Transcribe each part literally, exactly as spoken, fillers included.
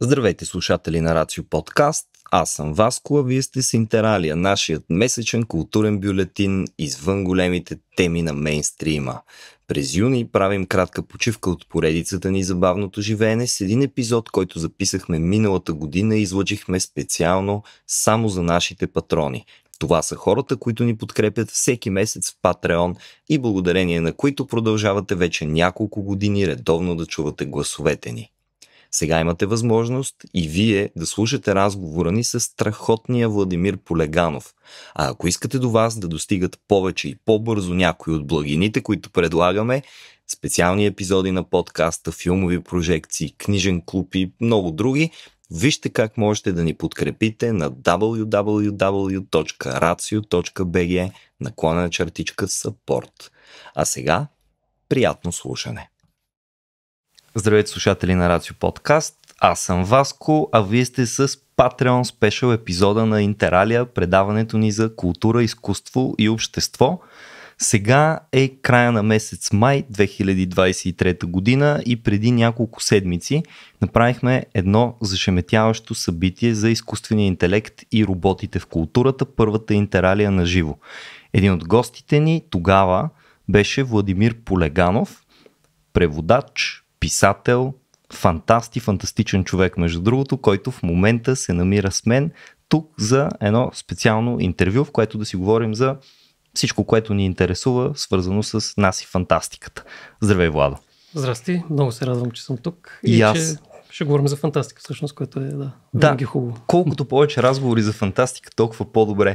Здравейте, слушатели на Рацио Подкаст. Аз съм Васко, а вие сте с Интералия, нашият месечен културен бюлетин извън големите теми на мейнстрима. През юни правим кратка почивка от поредицата ни Забавното живеене с един епизод, който записахме миналата година и излъчихме специално само за нашите патрони. Това са хората, които ни подкрепят всеки месец в Patreon и благодарение на които продължавате вече няколко години редовно да чувате гласовете ни. Сега имате възможност и вие да слушате разговора ни с страхотния Владимир Полеганов. А ако искате до вас да достигат повече и по-бързо някои от благините, които предлагаме, специални епизоди на подкаста, филмови прожекции, книжен клуб и много други, вижте как можете да ни подкрепите на дабъл ю дабъл ю дабъл ю точка рацио точка би джи наклонена чертичка support. А сега, приятно слушане! Здравейте, слушатели на Рацио Подкаст, аз съм Васко, а вие сте с Patreon спешъл епизода на Интералия, предаването ни за култура, изкуство и общество. Сега е края на месец май две хиляди двадесет и трета година и преди няколко седмици направихме едно зашеметяващо събитие за изкуствения интелект и роботите в културата, първата Интералия на живо. Един от гостите ни тогава беше Владимир Полеганов, преводач, писател, фантаст и фантастичен човек, между другото, който в момента се намира с мен тук за едно специално интервю, в което да си говорим за всичко, което ни интересува, свързано с нас и фантастиката. Здравей, Владо! Здрасти, много се радвам, че съм тук и, и аз... че ще говорим за фантастика, всъщност, което е да, да хубаво. Колкото повече разговори за фантастика, толкова по-добре.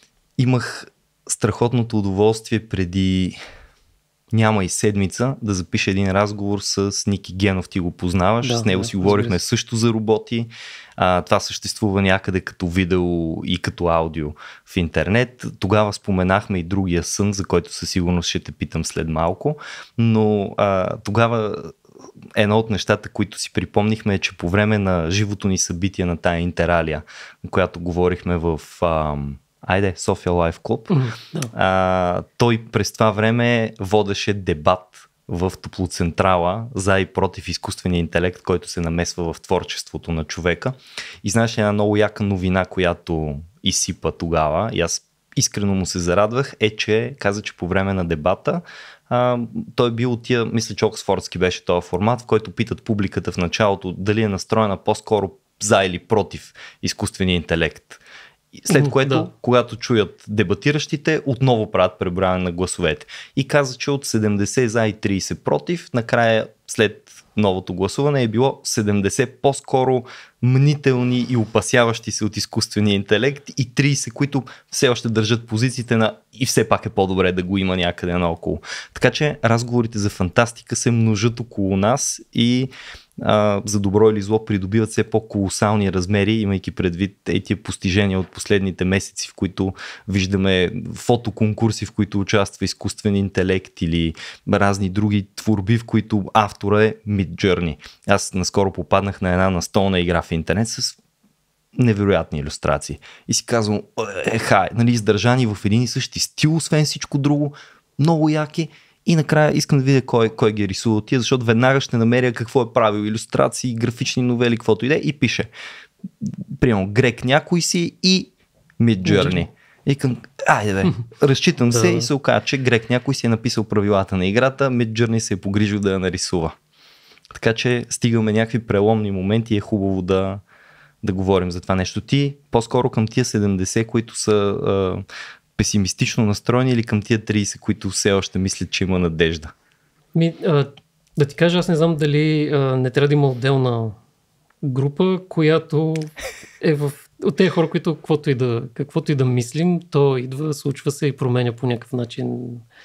Имах страхотното удоволствие преди няма и седмица да запиша един разговор с Ники Генов, ти го познаваш, да, с него да, си говорихме също за роботи. А, това съществува някъде като видео и като аудио в интернет. Тогава споменахме и другия сън, за който със сигурност ще те питам след малко, но а, тогава едно от нещата, които си припомнихме е, че по време на живото ни събитие на тая Интералия, на която говорихме в... А, Айде, София Лайф Клуб. Mm-hmm, да. а, той през това време водеше дебат в Топлоцентрала за и против изкуствения интелект, който се намесва в творчеството на човека. И знаеш една много яка новина, която изсипа тогава, и аз искрено му се зарадвах, е, че каза, че по време на дебата а, той бил от тия, мисля, че Оксфордски беше този формат, в който питат публиката в началото дали е настроена по-скоро за или против изкуствения интелект. След което, да. Когато чуят дебатиращите, отново правят преброяване на гласовете. И каза, че от седемдесет за и тридесет против, накрая след новото гласуване е било седемдесет по-скоро мнителни и опасяващи се от изкуствения интелект и тридесет, които все още държат позициите на и все пак е по-добре да го има някъде наоколо. Така че разговорите за фантастика се множат около нас и а, за добро или зло придобиват все по-колосални размери, имайки предвид тези постижения от последните месеци, в които виждаме фотоконкурси, в които участва изкуствен интелект или разни други творби, в които автора е Midjourney. Аз наскоро попаднах на една настолна игра в интернет с невероятни илюстрации. И си казвам, еха, нали, издържани в един и същи стил, освен всичко друго, много яки. И накрая искам да видя кой, кой ги е рисувал тия, защото веднага ще намеря какво е правил. Илюстрации, графични новели, каквото иде, и пише. Примерно, Грек някой си и Midjourney. И към, айде бе, разчитам се и се оказа, че Грек някой си е написал правилата на играта, Midjourney се е погрижил да я нарисува. Така че стигаме някакви преломни моменти и е хубаво да, да говорим за това нещо. Ти по-скоро към тия седемдесет, които са а, песимистично настроени, или към тия тридесет, които все още мислят, че има надежда? Ми, а, да ти кажа, аз не знам дали а, не трябва да има отделна група, която е в от тези хора, които каквото и да, каквото и да мислим, то идва, случва се и променя по някакъв начин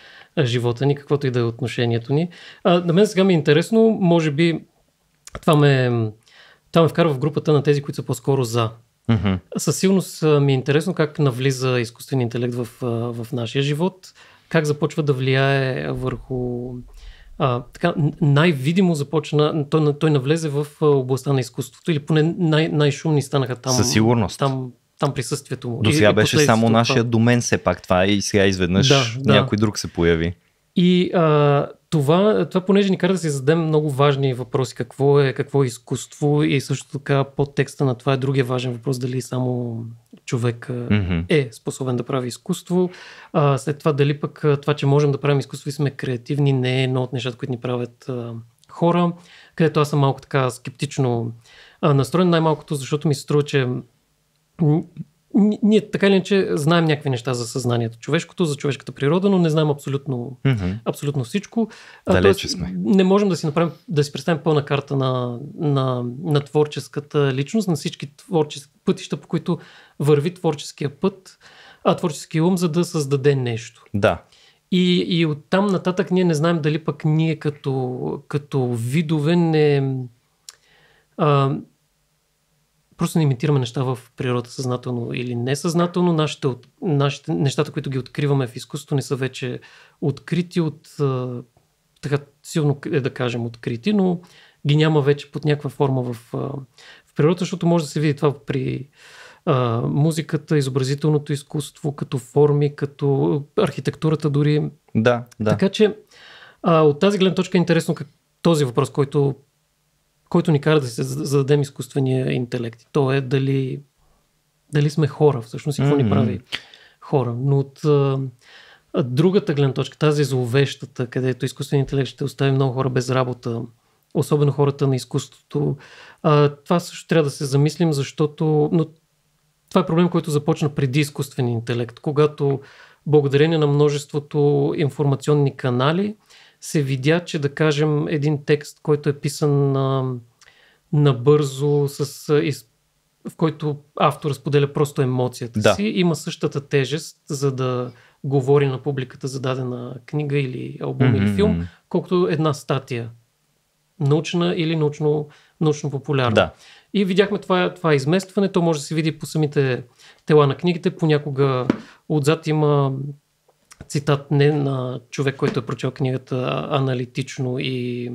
живота ни, каквото и да е отношението ни. А, на мен сега ми е интересно, може би това ме, това ме вкарва в групата на тези, които са по-скоро за. Mm-hmm. Със сигурност ми е интересно как навлиза изкуствен интелект в, в нашия живот, как започва да влияе върху... А, така, най-видимо започна, той, той навлезе в областта на изкуството, или поне най- най-шумни станаха там. Със сигурност. Там, там присъствието му. До сега беше само нашия домен, все пак това и сега изведнъж да, да. някой друг се появи. И а, това, това понеже ни кара да си зададем много важни въпроси. Какво е, какво е изкуство и също така подтекста на това е другия важен въпрос. Дали само човек mm-hmm. е способен да прави изкуство. А, след това дали пък това, че можем да правим изкуство и сме креативни, не е едно от нещата, които ни правят а, хора. Където аз съм малко така скептично а, настроен, най-малкото, защото ми се струва, че ние така или иначе знаем някакви неща за съзнанието човешкото, за човешката природа, но не знаем абсолютно, mm-hmm. абсолютно всичко. Далече сме. Не можем да си направим, да си представим пълна карта на, на, на творческата личност, на всички творчески пътища, по които върви творческия път, а творческия ум, за да създаде нещо. Да. И, и оттам нататък ние не знаем дали пък ние като, като видове не... А, просто не имитираме неща в природата съзнателно или несъзнателно. Нашите, нашите, нещата, които ги откриваме в изкуството, не са вече открити от, така силно е да кажем открити, но ги няма вече под някаква форма в, в природата, защото може да се види това при а, музиката, изобразителното изкуство, като форми, като архитектурата дори. Да, да. Така че а, от тази гледна точка е интересно как този въпрос, който който ни кара да се зададем изкуствения интелект. То е дали, дали сме хора, всъщност и какво mm-hmm. ни прави хора. Но от а, другата гледна точка, тази зловещата, където изкуственият интелект ще остави много хора без работа, особено хората на изкуството, а, това също трябва да се замислим, защото но това е проблем, който започна преди изкуствения интелект, когато благодарение на множеството информационни канали се видя, че да кажем един текст, който е писан на, набързо, с, из, в който автор споделя просто емоцията да. си, има същата тежест, за да говори на публиката за дадена книга или албум mm-hmm. или филм, колкото една статия. Научна или научно, научно-популярна. Да. И видяхме това, това изместване. То може да се види по самите тела на книгите. Понякога отзад има цитат не на човек, който е прочел книгата аналитично и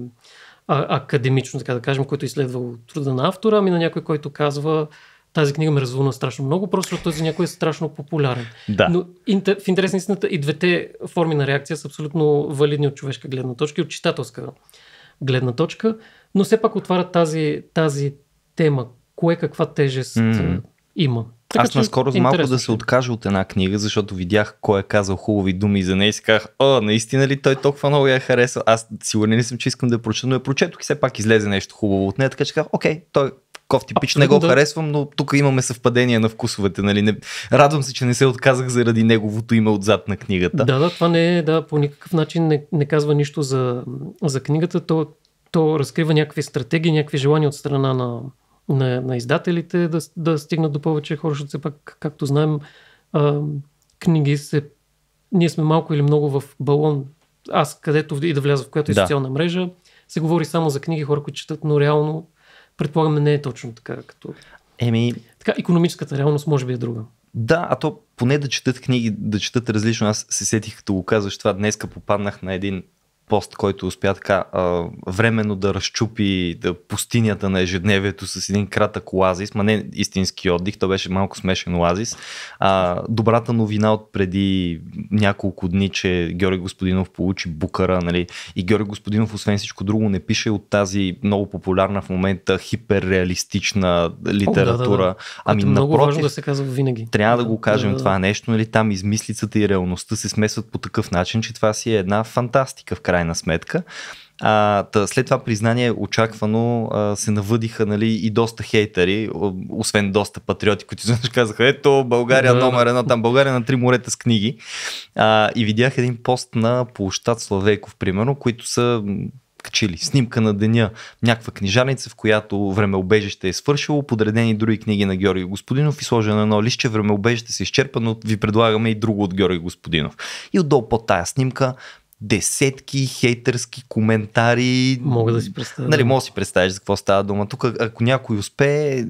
а, академично, така да кажем, който е изследвал труда на автора, ами на някой, който казва тази книга ме развълнува страшно много, просто защото този някой е страшно популярен. Да. Но в интерес на истината и двете форми на реакция са абсолютно валидни от човешка гледна точка и от читателска гледна точка, но все пак отварят тази, тази тема, кое каква тежест mm-hmm. има. Така, Аз наскоро за малко да се откажа от една книга, защото видях кой е казал хубави думи за нея и си казах, о, наистина ли той толкова много я е харесал? Аз сигурен не съм, че искам да я прочета, но я прочетох и все пак излезе нещо хубаво от нея, така че казах, окей, той кофти пич, не го да. харесвам, но тук имаме съвпадение на вкусовете. Нали? Не... Радвам се, че не се отказах заради неговото име отзад на книгата. Да, да, това не е, да, по никакъв начин не, не казва нищо за, за книгата, то, то разкрива някакви стратегии, някакви желания от страна на На, на издателите да, да стигнат до повече хора, защото все пак, както знаем, а, книги се... Ние сме малко или много в балон. Аз, където и да вляза в която и да. социална мрежа, се говори само за книги, хора, които четат, но реално, предполагаме, не е точно така, като... Еми... Така, икономическата реалност може би е друга. Да, а то поне да четат книги, да четат различно. Аз се сетих, като го казваш това, днеска попаднах на един пост, който успя така а, временно да разчупи да, пустинята на ежедневието с един кратък оазис, ма не истински отдих, то беше малко смешен оазис. А, добрата новина от преди няколко дни, че Георги Господинов получи Букъра, нали? И Георги Господинов, освен всичко друго, не пише от тази много популярна в момента хиперреалистична литература. О, да, да, да. Ами, много напротив, важно да се казва винаги. Трябва да го кажем да, да. това нещо, нали? Там измислицата и реалността се смесват по такъв начин, че това си е една фантастика в крайна сметка. А, тъ, след това признание очаквано а, се навъдиха, нали, и доста хейтери, освен доста патриоти, които изведнъж казаха, ето България да, номер едно, там България на три морета с книги. А, и видях един пост на площад Славейков, примерно, които са качили снимка на деня, някаква книжарница, в която времеубежище е свършило, подредени други книги на Георги Господинов и сложено на едно листче, времеубежище се изчерпа, но ви предлагаме и друго от Георги Господинов. И отдолу под тая снимка десетки хейтърски коментари. Мога да си представя. Нали, мога да си представиш за какво става дума. Тук, ако някой успее,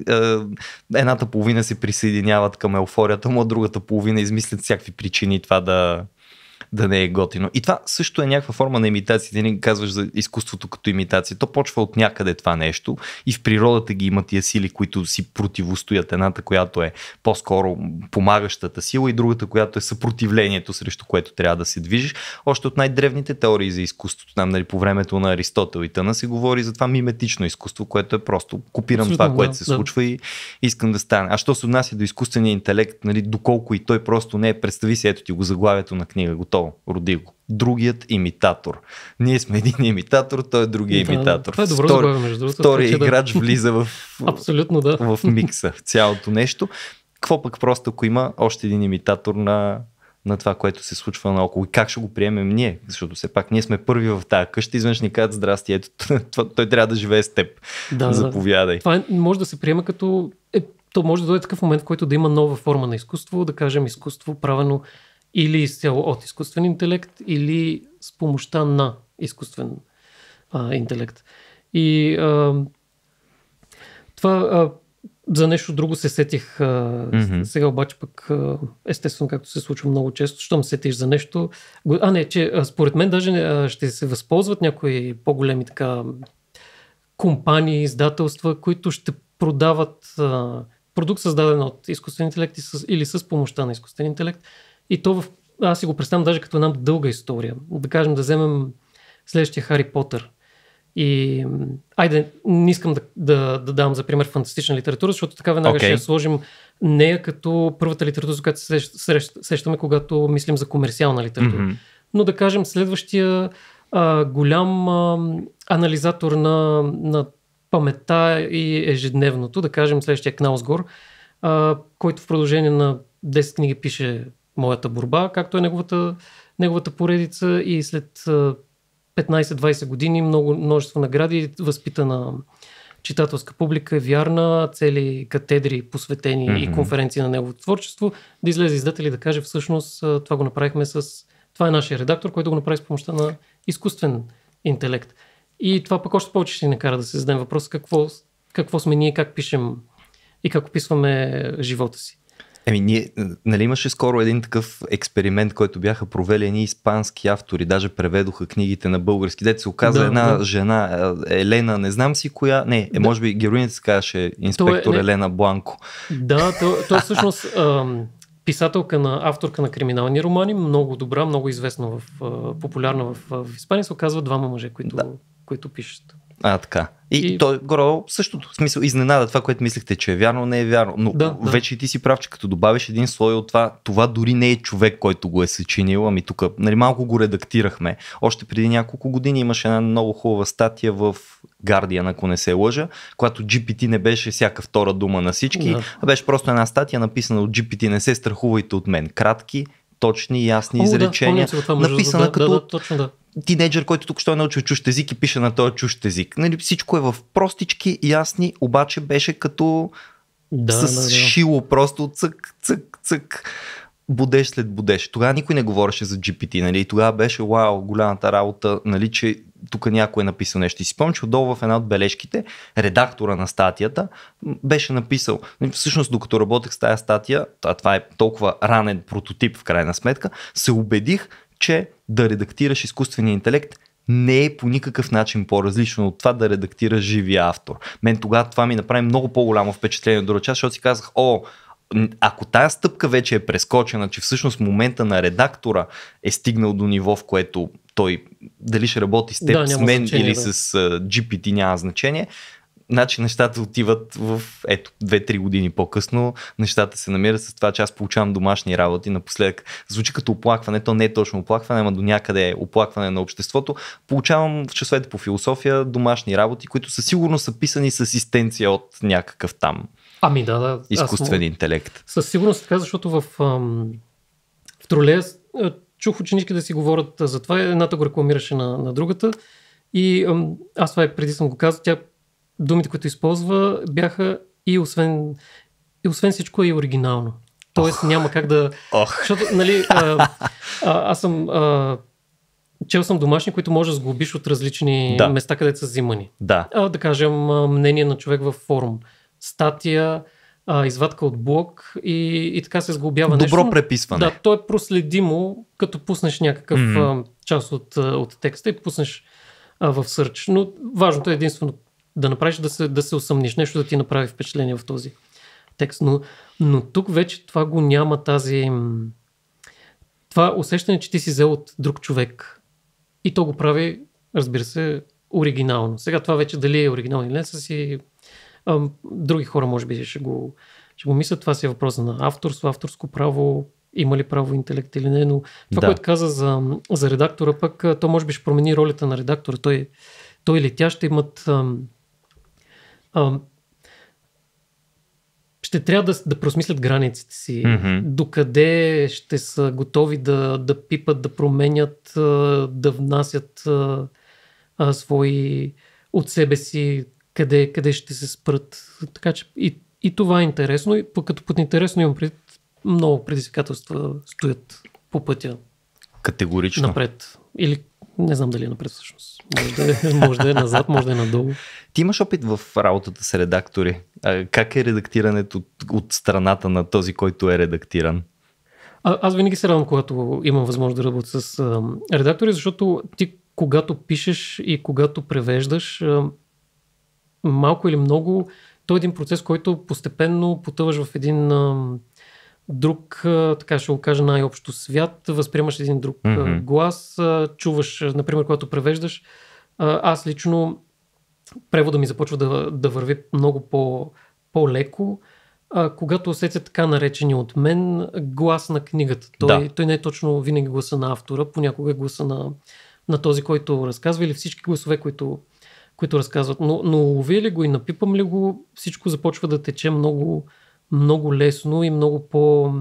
едната половина се присъединяват към еуфорията му, а другата половина измислят всякакви причини това да, да не е готино. И това също е някаква форма на имитация. Ти не казваш за изкуството като имитация. То почва от някъде това нещо и в природата ги има тия сили, които си противостоят. Едната, която е по-скоро помагащата сила и другата, която е съпротивлението, срещу което трябва да се движиш. Още от най-древните теории за изкуството, там, нали, по времето на Аристотел и тъна се говори за това миметично изкуство, което е просто копирам абсолютно, това, което да, се да. случва и искам да стане. А що се отнася до изкуствения интелект, нали, доколко и той просто не е, представи си, ето ти го заглавието на книга, готово, роди го. Другият имитатор. Ние сме един имитатор, той е другия Да, имитатор. това е добро Втори, заглавие, между другото. втория така че играч да... влиза в, Абсолютно, да. в микса, в цялото нещо. Какво пък просто, ако има още един имитатор на, на това, което се случва наоколо и как ще го приемем ние, защото все пак ние сме първи в тази къща, изведнъж ни казват здрасти, ето той трябва да живее с теб. Да, Заповядай. да. Това е, може да се приема като... Е, то може да дойде такъв момент, в който да има нова форма на изкуство, да кажем изкуство правено или изцяло от изкуствен интелект, или с помощта на изкуствен а, интелект. И а, това а, за нещо друго се сетих. А, mm-hmm. Сега обаче пък а, естествено, както се случва много често, щом сетиш за нещо... А не, че а, според мен даже а, ще се възползват някои по-големи така компании, издателства, които ще продават а, продукт създаден от изкуствен интелект или с помощта на изкуствен интелект. И то в... аз си го представям даже като една дълга история. Да кажем, да вземем следващия Хари Потър. И айде, не искам да, да, да дам за пример фантастична литература, защото така веднага okay. ще сложим нея като първата литература, за която се сещаме, когато мислим за комерциална литература. Mm-hmm. Но да кажем следващия а, голям а, анализатор на, на паметта и ежедневното, да кажем следващия Кнаусгор, а, който в продължение на десет книги пише Моята борба, както е неговата, неговата поредица и след петнайсет-двайсет години много множество награди, възпитана читателска публика, вярна, цели катедри посветени mm-hmm. и конференции на неговото творчество, да излезе издатели да каже всъщност това го направихме с... Това е нашия редактор, който го направи с помощта на изкуствен интелект. И това пък още повече ще ни накара да се зададем въпрос какво, какво сме ние, как пишем и как описваме живота си. Еми, ние, нали имаше скоро един такъв експеримент, който бяха провели едни испански автори, даже преведоха книгите на български. Дето се оказа да, една да. жена, Елена, не знам си коя, не, е, да. може би героинята се казваше инспектор е, Елена Бланко. Да, то, то е всъщност ам, писателка на авторка на криминални романи, много добра, много известна, в, а, популярна в, в Испания, се оказва двама мъже, които, да. които пишат. А, така. И, и... той горе същото. В смисъл, изненада това, което мислехте, че е вярно, не е вярно. Но да, вече да. и ти си прав, че като добавиш един слой от това, това дори не е човек, който го е съчинил, ами тук, нали, малко го редактирахме. Още преди няколко години имаше една много хубава статия в Guardian, ако не се лъжа, когато джи пи ти не беше всяка втора дума на всички, да. а беше просто една статия написана от джи пи ти, не се страхувайте от мен. Кратки, точни, ясни О, изречения, да, това, написана да, като да, да, точно, да. тинейджър, който тук що е научил чужд език и пише на този чужд език. Нали, всичко е в простички, ясни, обаче беше като да, с да, да. шило, просто цък, цък, цък, будеш след будеш. Тогава никой не говореше за джи пи ти, нали, и тогава беше вау, голямата работа, нали, че тук някой е написал нещо. И си спомням, че отдолу в една от бележките, редактора на статията беше написал, всъщност докато работех с тази статия, а това е толкова ранен прототип в крайна сметка, се убедих, че да редактираш изкуствения интелект не е по никакъв начин по-различно от това да редактираш живия автор. Мен тогава това ми направи много по-голямо впечатление от друга част, защото си казах, о, ако тая стъпка вече е прескочена, че всъщност момента на редактора е стигнал до ниво, в което той дали ще работи с теб, да, с мен или да. с uh, джи пи ти, няма значение, значи нещата отиват в ето, две-три години по-късно, нещата се намират с това, че аз получавам домашни работи, напоследък звучи като оплакване, то не е точно оплакване, ама до някъде е оплакване на обществото, получавам в часовете по философия домашни работи, които със сигурност са писани с асистенция от някакъв там ами, да, да. изкуствен аз, интелект. Със сигурност така, защото в, в тролея чух ученички да си говорят за това, едната го рекламираше на, на другата и аз това е преди съм го казал, тя думите, които използва, бяха и освен, и освен всичко е и оригинално. Тоест oh. няма как да... Oh. Защото, нали, а, а, аз съм... А, чел съм домашни, които може да сглобиш от различни да. места, където са взимани. Да. А, да кажем, мнение на човек във форум. Статия, а, извадка от блог и, и така се сглобява Добро нещо. преписване. Да, то е проследимо, като пуснеш някакъв mm-hmm. а, част от, от текста и пуснеш а, в search. Но важното е единствено да направиш, да се, да се усъмниш, нещо да ти направи впечатление в този текст. Но, но тук вече това го няма, тази... Това усещане, че ти си взел от друг човек. И то го прави, разбира се, оригинално. Сега това вече дали е оригинално или не, са си... А, други хора може би ще го, ще го мислят. Това си е въпрос на авторство, авторско право, има ли право интелект или не, но това, да. Което каза за, за редактора, пък то може би ще промени ролята на редактора. Той, той или тя ще имат... Ам, ам, ще трябва да, да просмислят границите си. Mm-hmm. Докъде ще са готови да, да пипат, да променят, да внасят а, а, свои от себе си, къде, къде ще се спрат. Така че и, и това е интересно. И като под интересно имам пред много предизвикателства стоят по пътя. Категорично. Напред. Или не знам дали е напред всъщност. Може да е, може да е назад, може да е надолу. Ти имаш опит в работата с редактори. А как е редактирането от, от страната на този, който е редактиран? А, аз винаги се радвам, когато имам възможност да работя с а, редактори, защото ти когато пишеш и когато превеждаш, а, малко или много, то е един процес, който постепенно потъваш в един а, друг, а, така ще го кажа най-общо свят, възприемаш един друг mm-hmm. глас, а, чуваш, например, когато превеждаш. А, аз лично превода ми започва да, да върви много по, по-леко, а, когато усетя така наречени от мен глас на книгата. Той, да. той не е точно винаги гласа на автора, понякога е гласа на, на този, който разказва или всички гласове, които, които разказват. Но, но лови ли го и напипам ли го, всичко започва да тече много, много лесно и много по...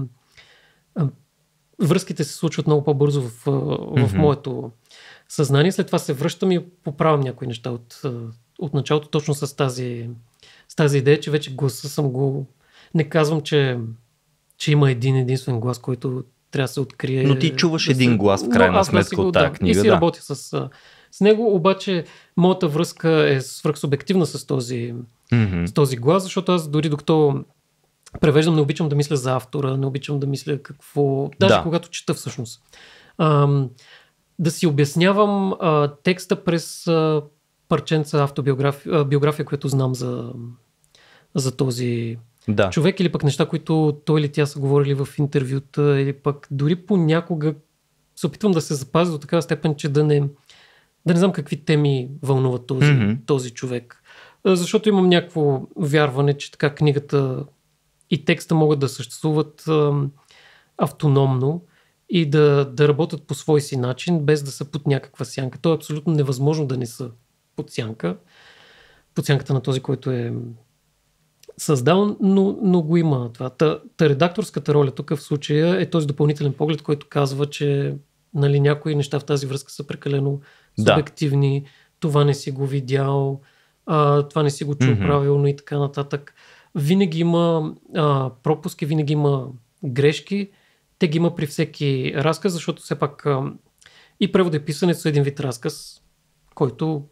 Връзките се случват много по-бързо в, в mm-hmm. моето съзнание. След това се връщам и поправям някои неща от, от началото, точно с тази, с тази идея, че вече гласа съм го... Не казвам, че, че има един единствен глас, който трябва да се открие. Но ти чуваш да един се... глас в крайна сметка от тази да, книга. И си да. работя с, с него, обаче моята връзка е свръхсубективна с този, mm-hmm. с този глас, защото аз дори докато превеждам, не обичам да мисля за автора, не обичам да мисля какво... Даже да. когато чета всъщност. Ам, да си обяснявам а, текста през а, парченца автобиография, биография, която знам за, за този да. човек, или пък неща, които той или тя са говорили в интервюта, или пък дори понякога се опитвам да се запазя до такава степен, че да не, да не знам какви теми вълнуват този, mm-hmm. този човек. А, защото имам някакво вярване, че така книгата и текста могат да съществуват а, автономно и да, да работят по свой си начин, без да са под някаква сянка. То е абсолютно невъзможно да не са под сянка. Под сянката на този, който е създал, но, но го има това. Та, та редакторската роля тук в случая е този допълнителен поглед, който казва, че нали, някои неща в тази връзка са прекалено да. субективни, това не си го видял, а, това не си го чул mm-hmm. правилно и така нататък. Винаги има а, пропуски, винаги има грешки. Те ги има при всеки разказ, защото все пак а, и превода и писането са един вид разказ, който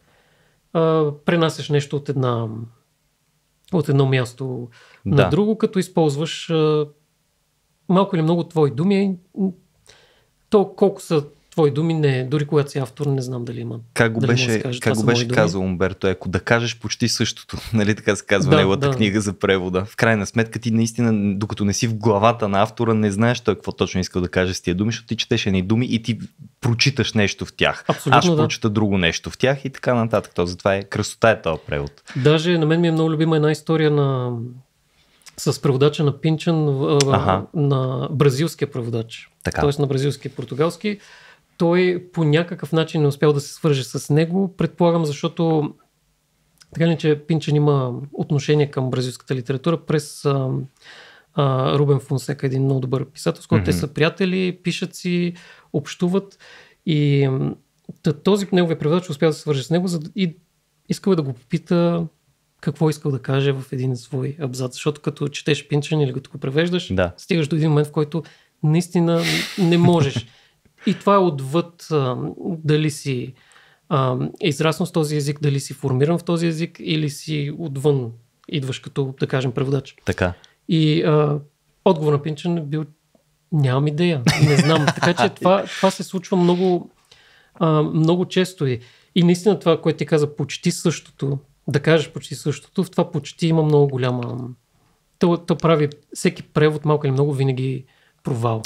а, пренасяш нещо от една от едно място да. на друго, като използваш а, малко или много твои думи. То колко са твои думи, не, дори когато си автор, не знам дали има. Как го беше, кажа, как го беше казал Умберто Еко, да кажеш почти същото, нали така се казва да, неговата да. книга за превода. В крайна сметка ти наистина, докато не си в главата на автора, не знаеш той какво точно искал да каже с тия думи, защото ти четеш едни думи и ти прочиташ нещо в тях. Абсолютно, Аз ще да. прочита друго нещо в тях и така нататък. То затова е красота е този превод. Даже на мен ми е много любима една история на с преводача на Пинчън, ага. на бразилския преводач. Т.е. на бразилски и португалски. Той по някакъв начин не успял да се свърже с него. Предполагам, защото така ли, че Пинчън има отношение към бразилската литература през а, а, Рубен Фонсека, един много добър писател, с който mm-hmm. те са приятели, пишат си, общуват и този неговия преводач успял да се свърже с него за, и искал да го попита какво искал да каже в един свой абзац, защото като четеш Пинчън или като го превеждаш, да. стигаш до един момент, в който наистина не можеш. И това е отвъд а, дали си а, е израснал с този език, дали си формиран в този език или си отвън идваш като, да кажем, преводач. Така. И а, отговор на Пинчен е бил, нямам идея, не знам. Така че това, това се случва много, а, много често. И, и наистина това, което ти каза, почти същото, да кажеш почти същото, в това почти има много голяма... То, то прави всеки превод малко или много винаги провал.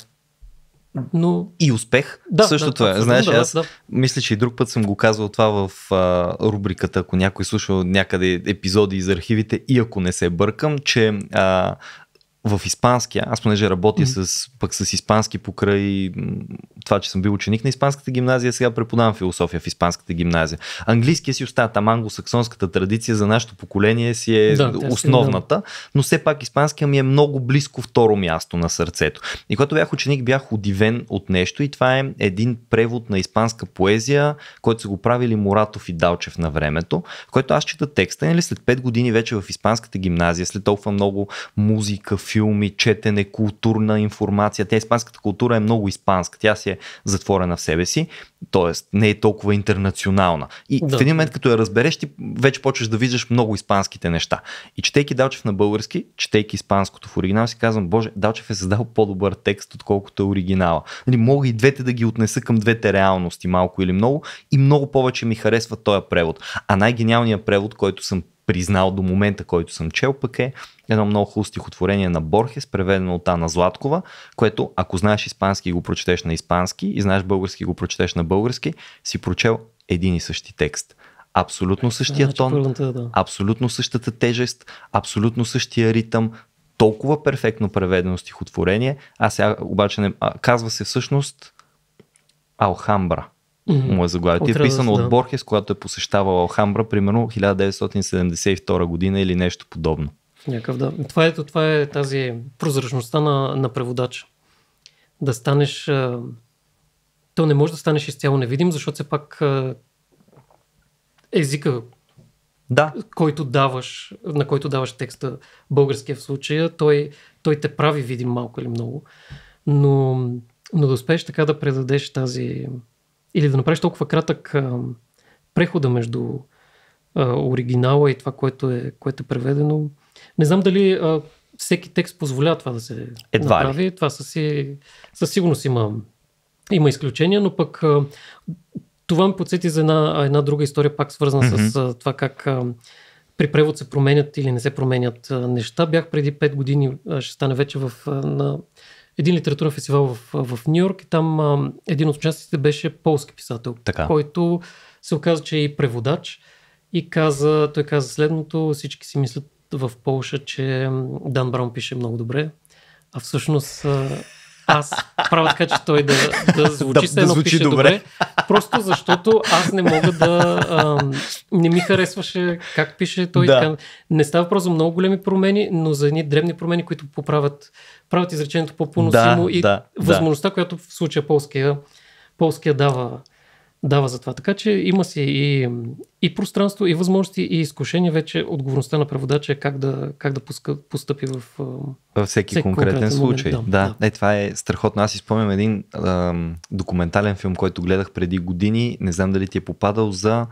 Но... И успех. Да, Същото да, е. Знаеш, да, аз да. мисля, че и друг път съм го казвал това в а, рубриката, ако някой слушал някъде епизоди из архивите и ако не се бъркам, че а, в испанския, аз понеже работя mm-hmm. с, пък с испански покрай това, че съм бил ученик на испанската гимназия, сега преподавам философия в испанската гимназия. Английския си остава, там англосаксонската традиция за нашето поколение си е да, основната, да. Но все пак испанския ми е много близко второ място на сърцето. И когато бях ученик, бях удивен от нещо и това е един превод на испанска поезия, който са го правили Моратов и Далчев на времето, който аз чета текста, нали, след пет години вече в испанската гимназия, след толкова много музика, филми, четене, културна информация. Тя испанската култура е много испанска. Тя си е затворена в себе си, т.е. не е толкова интернационална. И да. В един момент, като я разбереш, ти вече почваш да виждаш много испанските неща. И четейки Далчев на български, четейки испанското в оригинал, си казвам, боже, Далчев е създал по-добър текст, отколкото е оригинала. Нали, мога и двете да ги отнеса към двете реалности, малко или много, и много повече ми харесва този превод. А най-гениалният превод, който съм признал до момента, който съм чел, пък е едно много хубаво стихотворение на Борхес, преведено от Ана Златкова, което, ако знаеш испански и го прочетеш на испански и знаеш български и го прочетеш на български, си прочел един и същи текст. Абсолютно същия значи, тон, първата, да. абсолютно същата тежест, абсолютно същия ритъм, толкова перфектно преведено стихотворение, а сега обаче не... А, казва се всъщност Алхамбра. Mm-hmm. Му е заглавието. Е писано да. От Борхес, когато е посещавал Алхамбра, примерно хиляда деветстотин седемдесет и втора година или нещо подобно. Някакъв, да. Това е, това е тази прозрачността на, на преводача. Да станеш... А... То не може да станеш изцяло невидим, защото все пак а... езика, да. който даваш, на който даваш текста, българския в случая, той, той те прави видим малко или много. Но, но да успееш така да предадеш тази... Или да направиш толкова кратък а, прехода между а, оригинала и това, което е, което е преведено. Не знам дали а, всеки текст позволява това да се Едва направи. Ли. Това със, със сигурност има, има изключения, но пък а, това ми подсети за една, една друга история, пак свързана mm-hmm. с а, това как а, при превод се променят или не се променят а, неща. Бях преди пет години, а, ще стане вече в, а, на един литературен фестивал в, в Ню Йорк и там а, един от участниците беше полски писател, така. Който се оказа, че е и преводач и каза, той каза следното: всички си мислят в Полша, че Дан Браун пише много добре, а всъщност а, аз правя така, че той да, да звучи да, едно да пише добре. добре, просто защото аз не мога да... А, не ми харесваше как пише той. Да. Така. Не става просто за много големи промени, но за едни дребни промени, които поправят правят изречението по-поносимо да, и да, възможността, да. която в случая полския, полския дава, дава за това. Така че има си и, и пространство, и възможности, и изкушение. Вече отговорността на преводача е как да, как да пуска, постъпи в във всеки, всеки конкретен, конкретен случай. Момент. Да, да. да. Е, това е страхотно. Аз си спомням един ам, документален филм, който гледах преди години. Не знам дали ти е попадал, за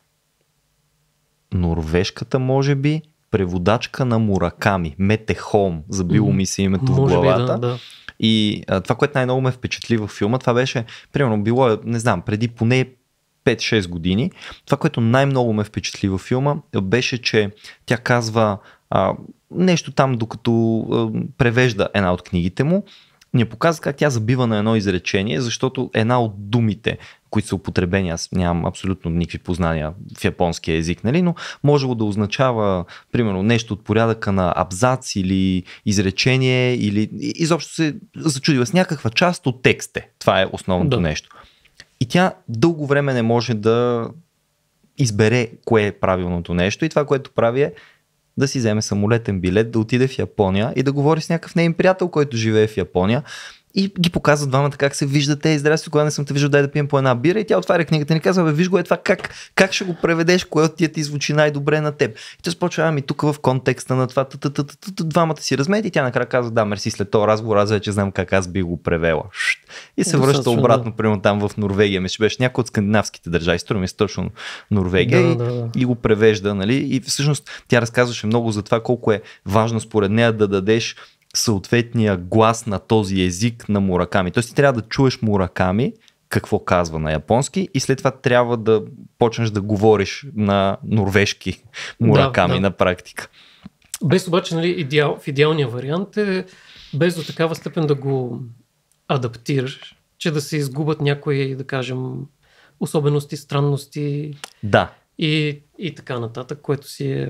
норвежката, може би, преводачка на Мураками, Мете Холм, забило ми се името в главата. Да, да. И а, това, което най-много ме впечатли във филма, това беше, примерно, било, не знам, преди поне пет-шест години. Това, което най-много ме впечатли във филма, беше, че тя казва а, нещо там, докато а, превежда една от книгите му, ни показва как тя забива на едно изречение, защото една от думите, които са употребени, аз нямам абсолютно никакви познания в японския език, нали, но можело да означава, примерно, нещо от порядъка на абзац или изречение, или изобщо се зачудива с някаква част от текста. Това е основното да. нещо. И тя дълго време не може да избере кое е правилното нещо и това, което прави, е да си вземе самолетен билет, да отиде в Япония и да говори с някакъв неин приятел, който живее в Япония. и ги показва двамата как се виждате. И здрасти, кога не съм те виждал, дай да пием по една бира. И тя отваря книгата и ни казва, бе, виж го е това, как, как ще го преведеш, кое от тия ти звучи най-добре на теб. И той започва, ами тук в контекста на това, двамата си размеят и тя накрая казва, да, мерси, след този разговор, аз вече знам как аз би го превела. И се връща обратно, примерно там в Норвегия. Мисля, беше някой от скандинавските държави, струва ми се точно Норвегия да, и, да, да. и го превежда, нали? И всъщност тя разказваше много за това колко е важно според нея да дадеш съответния глас на този език на Мураками. Тоест ти трябва да чуеш Мураками какво казва на японски и след това трябва да почнеш да говориш на норвежки Мураками да, да. на практика. Без обаче, нали, идеал, в идеалния вариант е без до такава степен да го адаптираш, че да се изгубят някои, да кажем, особености, странности да. и, и така нататък, което си е,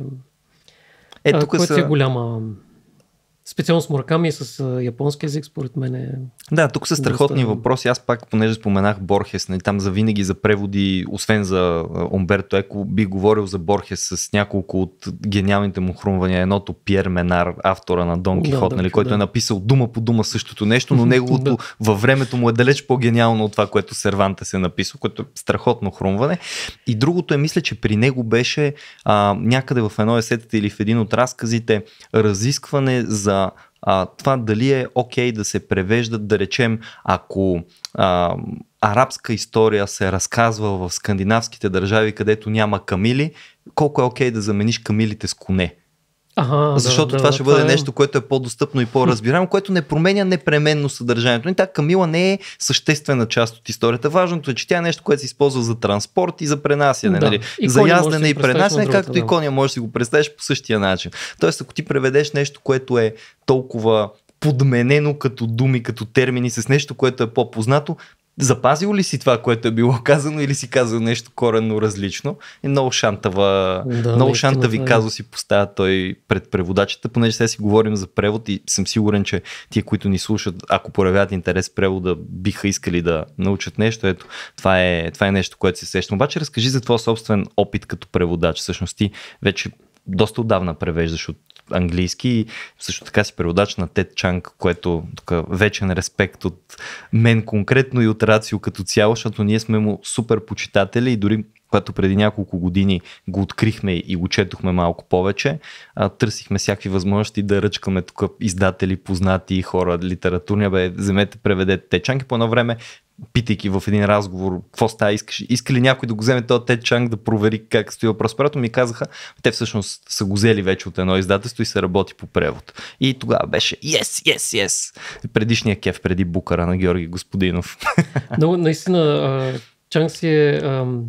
е, а, тук което са... си е голяма... Специално с Мураками и с а, японски език, според мен е... Да, тук са страхотни доста... въпроси. Аз пак, понеже споменах Борхес, не, там за винаги за преводи, освен за Умберто Еко, би говорил за Борхес с няколко от гениалните му хрумвания. Едното Пиер Менар, автора на Дон Кихот, да, нали, да, който да. е написал дума по дума същото нещо, но неговото да. във времето му е далеч по-гениално от това, което Сервантес е написал, което е страхотно хрумване. И другото е, мисля, че при него беше а, някъде в едно есетата или в един от разказите разискване за А, това дали е окей да се превеждат, да речем, ако а, арабска история се разказва в скандинавските държави, където няма камили, колко е окей да замениш камилите с коне. Ага, Защото да, това да, ще бъде това е... нещо, което е по-достъпно и по-разбираемо, което не променя непременно съдържанието. И така, камила не е съществена част от историята. Важното е, че тя е нещо, което се използва за транспорт и за пренасяне. Да. Нали? За яздене и пренасяне, както да. и коня можеш да си го представиш по същия начин. Тоест, ако ти преведеш нещо, което е толкова подменено като думи, като термини с нещо, което е по-познато, запазил ли си това, което е било казано, или си казал нещо коренно различно? И много шантава, да, много шантави е. казуси поставя той пред преводачите, понеже сега си говорим за превод и съм сигурен, че тия, които ни слушат, ако проявяват интерес в превода, биха искали да научат нещо. Ето, това е, това е нещо, което се сещам. Обаче разкажи за твой собствен опит като преводач. Всъщност ти вече доста отдавна превеждаш от английски и също така си преводач на Тед Чанг, което тук вечен респект от мен конкретно и от Рацио като цяло, защото ние сме му супер почитатели и дори когато преди няколко години го открихме и го четохме малко повече, а, търсихме всякакви възможности да ръчкаме тук издатели, познати хора, литературния, бе, вземете, преведете Тед Чанг. И по едно време, питайки в един разговор, какво става, искаш, иска ли някой да го вземе този Тед Чанг да провери как стои въпрос. Прато ми казаха, те всъщност са го взели вече от едно издателство и се работи по превод. И тогава беше yes, yes, yes. Предишния кеф преди Букара на Георги Господинов. Но наистина Чанг си е... Ам...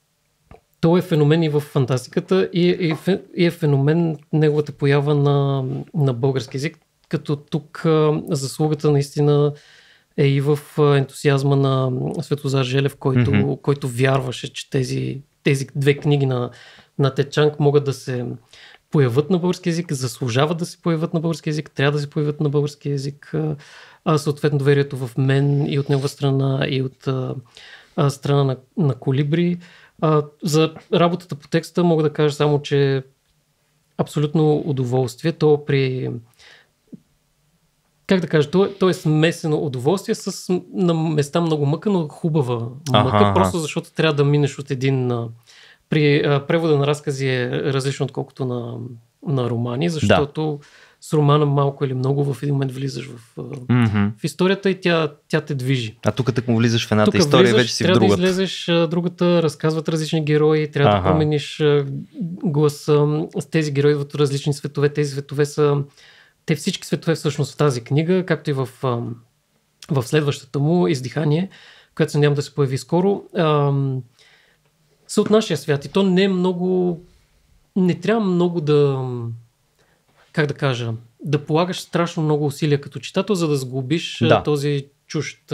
Той е феномен и в фантастиката и, и, и е феномен неговата поява на, на български език, като тук а, заслугата наистина е и в ентусиазма на Светозар Желев, който, mm-hmm. който вярваше, че тези, тези две книги на, на Тед Чанг могат да се появят на български език, заслужават да се появят на български език, трябва да се появят на български език, а съответно доверието в мен и от негова страна и от а, страна на, на Колибри. А, за работата по текста мога да кажа само, че абсолютно удоволствие. То при... Как да кажа, то, то е смесено удоволствие с на места много мъка, но хубава мъка, аха, просто защото трябва да минеш от един... При а, превода на разкази е различно отколкото на, на романи, защото да. С романа малко или много в един момент влизаш в, mm-hmm. в историята и тя, тя те движи. А тук като му влизаш в едната тук история, влизаш, вече си в другата. Трябва да излезеш а, другата, разказват различни герои, трябва ага. да промениш а, гласа. С тези герои от различни светове. Тези светове са... Те всички светове всъщност в тази книга, както и в, а, в следващата му издихание, която се надявам да се появи скоро, а, са от нашия свят. И то не е много... Не трябва много да... Как да кажа, да полагаш страшно много усилия като читател, за да сглобиш да. този чужд,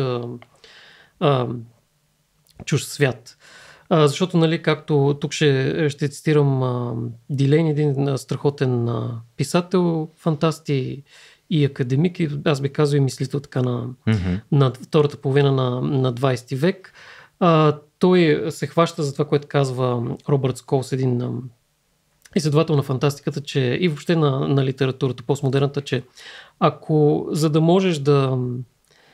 а, чужд свят. А, защото, нали, както тук ще, ще цитирам а, Дилейн, един а, страхотен а, писател, фантаст и, и академик, и аз би казал и мислител така на, mm-hmm. на втората половина на, на двайсети век. А, той се хваща за това, което казва Робърт Сколс, един а, изследовател на фантастиката, че и въобще на, на литературата, постмодерната, че ако за да можеш да,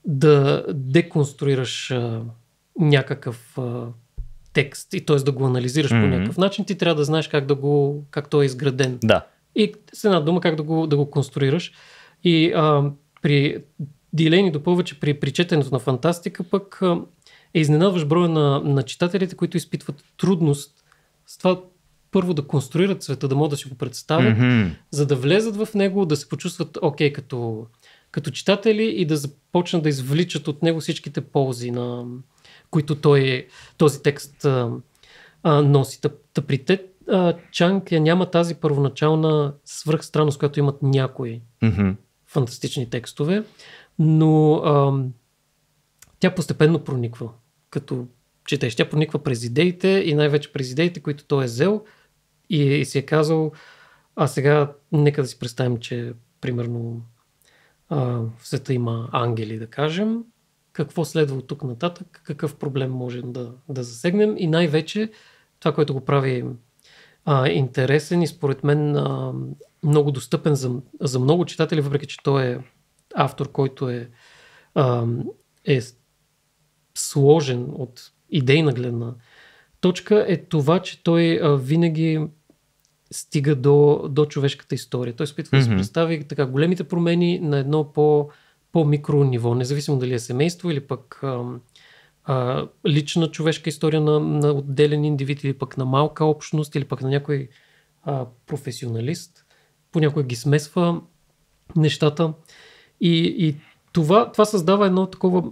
да деконструираш а, някакъв а, текст и т.е. да го анализираш mm-hmm. по някакъв начин, ти трябва да знаеш как, да го, как той е изграден. Да. И с една дума как да го, да го конструираш. И а, при Дилейни допълва, че при, при четенето на фантастика пък а, е изненадваш броя на, на читателите, които изпитват трудност с това първо да конструират света, да могат да си го представят, mm-hmm. за да влезат в него, да се почувстват окей okay, като, като читатели и да започнат да извличат от него всичките ползи, на които той, този текст а, а, носи. Та, та при те а, Чанг я няма тази първоначална свръхстранност, която имат някои mm-hmm. фантастични текстове, но а, тя постепенно прониква, като четеш. Тя прониква през идеите и най-вече през идеите, които той е взел и, и си е казал, а сега нека да си представим, че примерно а, в света има ангели, да кажем. Какво следва от тук нататък, какъв проблем можем да, да засегнем и най-вече това, което го прави а, интересен и според мен а, много достъпен за, за много читатели, въпреки че той е автор, който е, а, е сложен от идейна гледна точка, е това, че той а, винаги стига до, до човешката история. Той се опитва mm-hmm. да се представи така големите промени на едно по, по-микро ниво, независимо дали е семейство или пък а, а, лична човешка история на, на отделен индивид или пък на малка общност или пък на някой а, професионалист. Понякога ги смесва нещата и, и това, това създава едно такова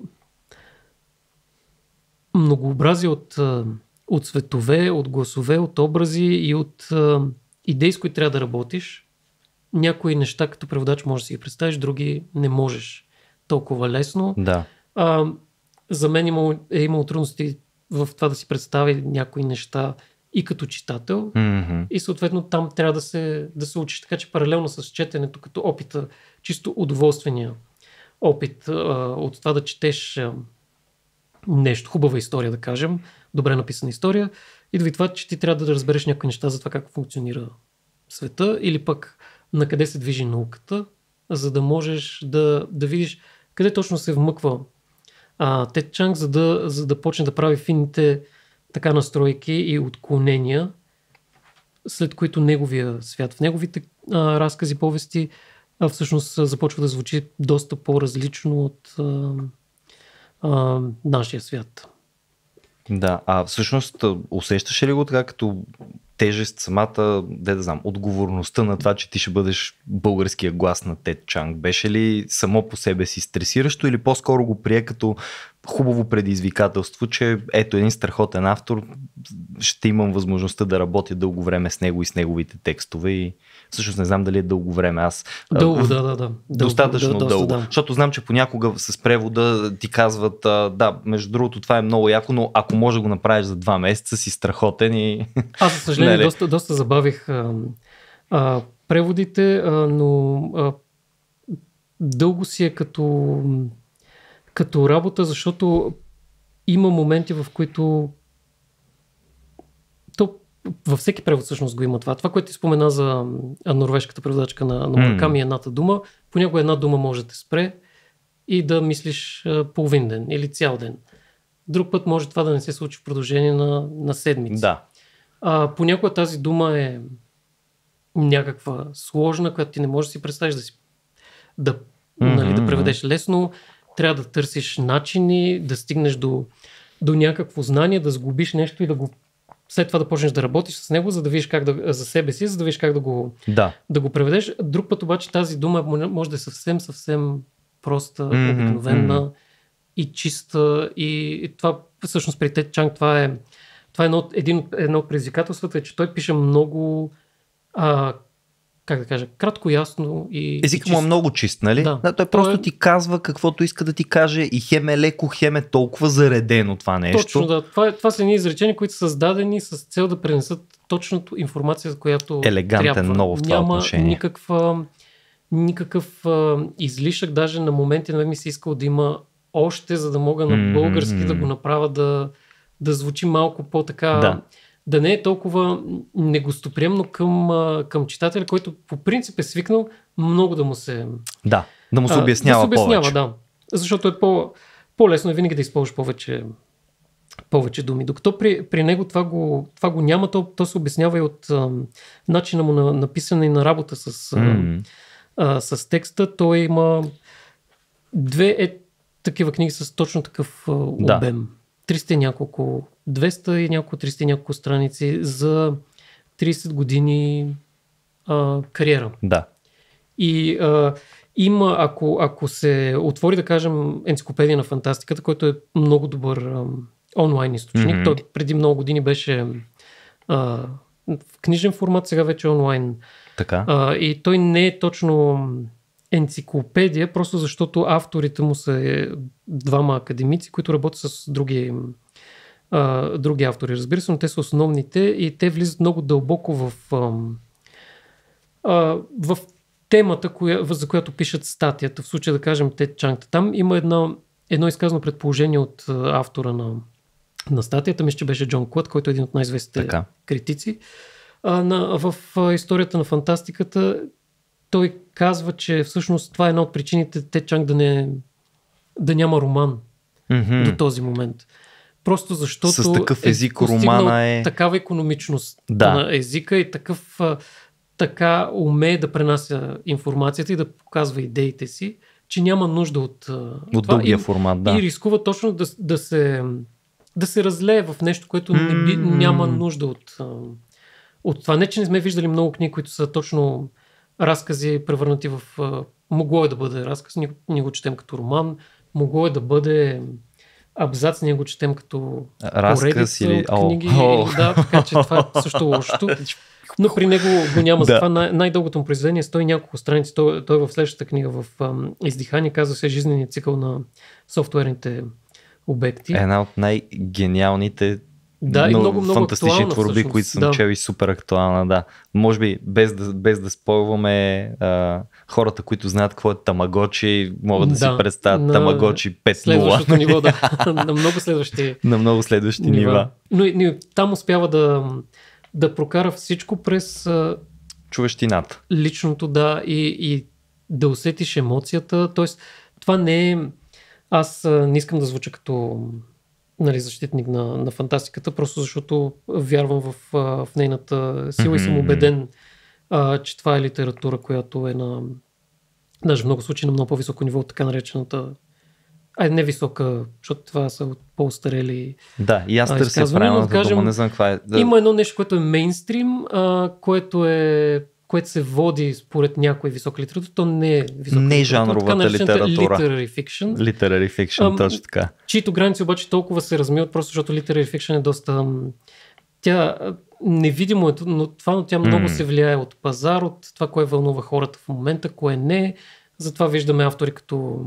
многообразие от, от цветове, от гласове, от образи и от а, идеи, с които трябва да работиш. Някои неща като преводач можеш да си ги представиш, други не можеш толкова лесно. Да. А, за мен имало, е имало трудности в това да си представи някои неща и като читател. Mm-hmm. И съответно там трябва да се, да се учиш. Така че паралелно с четенето като опита, чисто удоволствения опит а, от това да четеш а, нещо, хубава история, да кажем, добре написана история, идва и това, че ти трябва да разбереш някои неща за това как функционира света или пък на къде се движи науката, за да можеш да, да видиш къде точно се вмъква а, Тед Чанг, за да, за да почне да прави финните така настройки и отклонения, след които неговия свят, в неговите а, разкази, повести, а, всъщност започва да звучи доста по-различно от а, а, нашия свят. Да, а всъщност усещаш ли го така като тежест самата, де да знам, отговорността на това, че ти ще бъдеш българския глас на Тед Чанг? Беше ли само по себе си стресиращо или по-скоро го прие като хубаво предизвикателство, че ето един страхотен автор, ще имам възможността да работя дълго време с него и с неговите текстове и всъщност не знам дали е дълго време. Аз дълго, да, да, да. Достатъчно дълго, дълго. да, да. Защото знам, че понякога с превода ти казват, да, между другото това е много яко, но ако може да го направиш за два месеца, си страхотен и... Аз, за съжаление, доста, доста забавих а, а, преводите, а, но а, дълго си е като, като работа, защото има моменти, в които то във всеки превод всъщност го има това. Това, което ти спомена за норвежката преводачка на, на Мураками, mm. едната дума, понякога една дума може да те спре и да мислиш а, половин ден или цял ден. Друг път може това да не се случи в продължение на, на седмици. Да. А, понякога тази дума е някаква сложна, която ти не можеш да си представиш да, си, да, mm-hmm. нали, да преведеш лесно. Трябва да търсиш начини, да стигнеш до, до някакво знание, да сглобиш нещо и да го след това да почнеш да работиш с него, за да видиш как да, за себе си, за да видиш как да го, да. да го преведеш. Друг път обаче тази дума може да е съвсем, съвсем проста, mm-hmm. обикновена mm-hmm. и чиста. И, и това всъщност при Тед Чанг това е Това е едно, един, едно от предизвикателствата, е, че той пише много, а, как да кажа, кратко, ясно и езикът му е много чист, нали? Да. Да, той просто той... ти казва каквото иска да ти каже и хем е леко, хем е толкова заредено това нещо. Точно, да. Това, е, това са едни изречения, които са създадени с цел да пренесат точното информация, която елегантен трябва. много в това Няма отношение. Никаква, никакъв а, излишък, даже на моменти не ми се искал да има още, за да мога на български mm-hmm. да го направя да да звучи малко по-така, да, да не е толкова негостоприемно към, към читателя, който по принцип е свикнал много да му се... Да, да му се обяснява, да се обяснява повече. Да. защото е по, по-лесно е винаги да използваш повече, повече думи. Докато при, при него това го, това го няма, то, то се обяснява и от а, начина му на написане и на работа с, mm. а, а, с текста. Той има две е, такива книги с точно такъв а, обем. Да. триста и няколко, двеста и няколко, триста и няколко страници за трийсет години а, кариера. Да. И а, има, ако, ако се отвори, да кажем, енциклопедия на фантастиката, който е много добър а, онлайн източник. Mm-hmm. Той преди много години беше а, в книжен формат, сега вече онлайн. Така. А, и той не е точно енциклопедия, просто защото авторите му са двама академици, които работят с други, а, други автори. Разбира се, но те са основните и те влизат много дълбоко в, а, а, в темата, коя, за която пишат статията. В случая да кажем Тед Чанг. Там има едно, едно изказано предположение от автора на, на статията. Мисля, че беше Джон Клът, който е един от най-известните така. критици. А, на, в а, историята на фантастиката той казва, че всъщност това е една от причините Тед Чанг да, не, да няма роман mm-hmm. до този момент. Просто защото с такъв език е романа е... такава икономичност да. на езика и такъв така умее да пренася информацията и да показва идеите си, че няма нужда от, от това. дългия И, формат. Да. И рискува точно да, да, се, да се разлее в нещо, което mm-hmm. не би, няма нужда от, от това. Не, че не сме виждали много книги, които са точно разкази превърнати в... Могло е да бъде разказ, ние, ние го четем като роман, могло е да бъде абзац, ние го четем като разказ или... от книги. Oh. Или, да, така че това е също лошото. Но при него го няма. За това най- най-дългото му произведение стои няколко страници. Той, той в следващата книга в ам, Издихание казва се жизненият цикъл на софтуерните обекти. Една от най-гениалните да, и много, много фантастични творби, които съм да. чел и супер актуална. Да. Може би без да, без да спойваме а, хората, които знаят какво е Тамагочи, могат да, да си представят на Тамагочи пет нула. Следващото ниво, да. на много следващи на много следващи нива. нива. Но, но там успява да, да прокара всичко през човещината. Личното, да, и, и да усетиш емоцията. Тоест, това не е... Аз не искам да звуча като... Нали, защитник на, на фантастиката, просто защото вярвам в, в нейната сила mm-hmm. и съм убеден, а, че това е литература, която е на даже в много случаи на много по-високо ниво от така наречената ай, не висока, защото това са от по-старели. Да, и аз търся правилната да дума, не знам каква е. Да. Има едно нещо, което е мейнстрим, а, което е което се води според някой висока литература, то не е висока не жанровата литература. Literary fiction. Literary fiction, точно така. Чието граници обаче толкова се размиват, просто защото literary fiction е доста... Тя невидимо е, но това но тя много mm. се влияе от пазар, от това, кое вълнува хората в момента, кое не. Затова виждаме автори като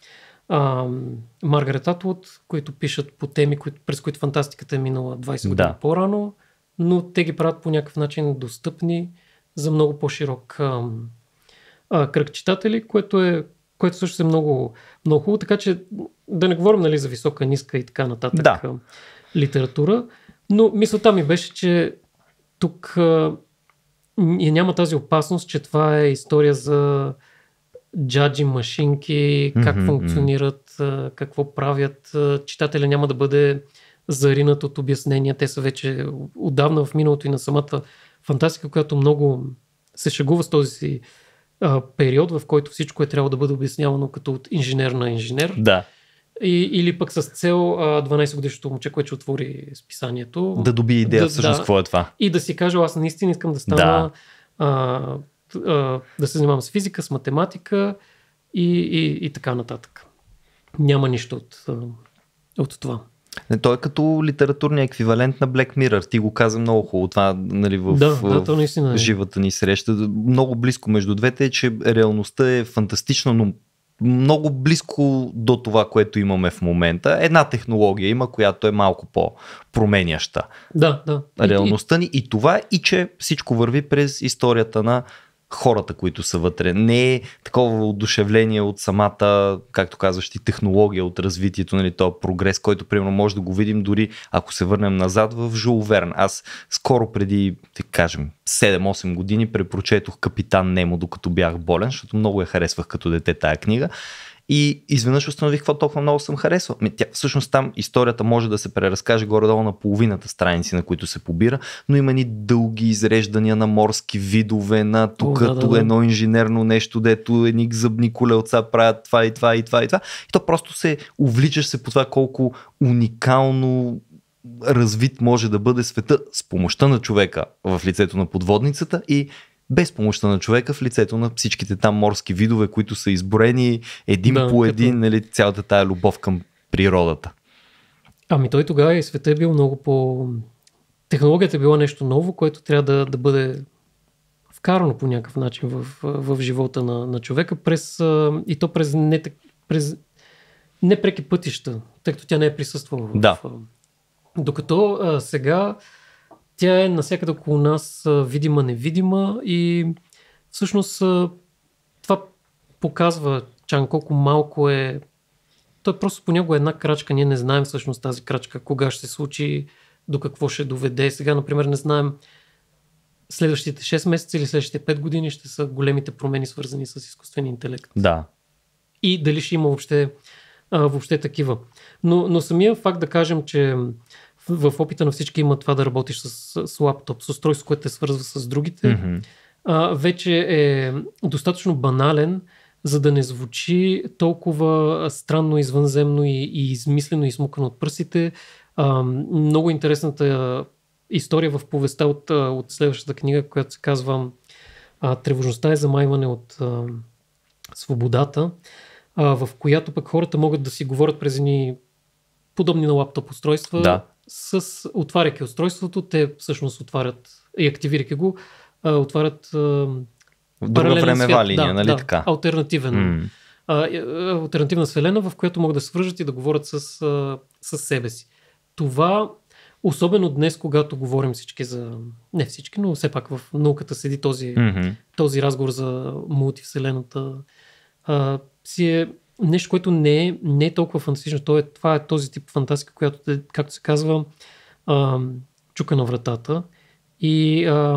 а, Маргарет Атвуд, които пишат по теми, които, през които фантастиката е минала двайсет години да. по-рано, но те ги правят по някакъв начин достъпни за много по-широк а, а, кръг читатели, което е което също е много, много хубаво, така че да не говорим нали, за висока, ниска и така нататък да. литература, но мисълта ми беше, че тук а, няма тази опасност, че това е история за джаджи машинки, как mm-hmm, функционират, а, какво правят. Читателя няма да бъде заринат от обяснения, те са вече отдавна в миналото и на самата фантастика, която много се шегува с този си а, период, в който всичко е трябвало да бъде обяснявано като от инженер на инженер. Да. И, или пък с цел а, дванайсет годишното момче, което ще отвори списанието. Да доби идея да, всъщност да, какво е това. И да си кажа, аз наистина искам да стана да, а, а, да се занимавам с физика, с математика и, и, и така нататък. Няма нищо от, от това. Той е като литературния еквивалент на Black Mirror. Ти го каза много хубаво. Това нали, в, да, в, да, в живата ни среща. Много близко между двете е, че реалността е фантастична, но много близко до това, което имаме в момента. Една технология има, която е малко по-променяща. Да, да. Реалността ни и това, и че всичко върви през историята на хората, които са вътре. Не е такова одушевление от самата, както казваш ти, технология, от развитието, нали, този прогрес, който примерно може да го видим дори ако се върнем назад в Жул Верн. Аз скоро преди, да кажем, седем-осем години препрочетох Капитан Немо, докато бях болен, защото много я харесвах като дете тая книга. И изведнъж установих какво толкова много съм харесвал. Тя, всъщност там историята може да се преразкаже горе-долу на половината страници, на които се побира, но има ни дълги изреждания на морски видове, на тук О, да, да, да. едно инженерно нещо, дето едни зъбни колелца правят това и това и това и това. И то просто се увличаш се по това колко уникално развит може да бъде света с помощта на човека в лицето на подводницата и без помощта на човека в лицето на всичките там морски видове, които са изброени един да, по един, като... нали, цялата тая любов към природата. Ами той тогава и света е бил много по... Технологията е била нещо ново, което трябва да, да бъде вкарано по някакъв начин в, в живота на, на човека през, и то през, не, през непреки пътища, тъй като тя не е присъствала в... Да. Докато а, сега тя е навсякъде около нас, видима, невидима и всъщност това показва, Чан, колко малко е. Той просто понякога е една крачка, ние не знаем всъщност тази крачка, кога ще се случи, до какво ще доведе. Сега, например, не знаем следващите шест месеца или следващите пет години ще са големите промени, свързани с изкуствен интелект. Да. И дали ще има въобще, а, въобще такива. Но, но самия факт да кажем, че в опита на всички има това да работиш с, с лаптоп, с устройство, което те свързва с другите, Mm-hmm. а, вече е достатъчно банален, за да не звучи толкова странно, извънземно и, и измислено и смукано от пръстите. А, много интересната история в повестта от, от следващата книга, която се казва а, Тревожността е замайване от а, свободата, а, в която пък хората могат да си говорят през едни подобни на лаптоп устройства. Да. С отваряйки устройството, те всъщност отварят и активирайки го, а, отварят а, друга времева свят. линия, да, нали да, така? Алтернативен, Mm. а, алтернативна вселена, в която могат да свържат и да говорят с, а, с себе си. Това, особено днес, когато говорим всички за... Не всички, но все пак в науката седи този, Mm-hmm. този разговор за мултивселената, а, си е нещо, което не е, не е толкова фантастично. Това е, това е този тип фантастика, която, е, както се казва, а, чука на вратата. И а,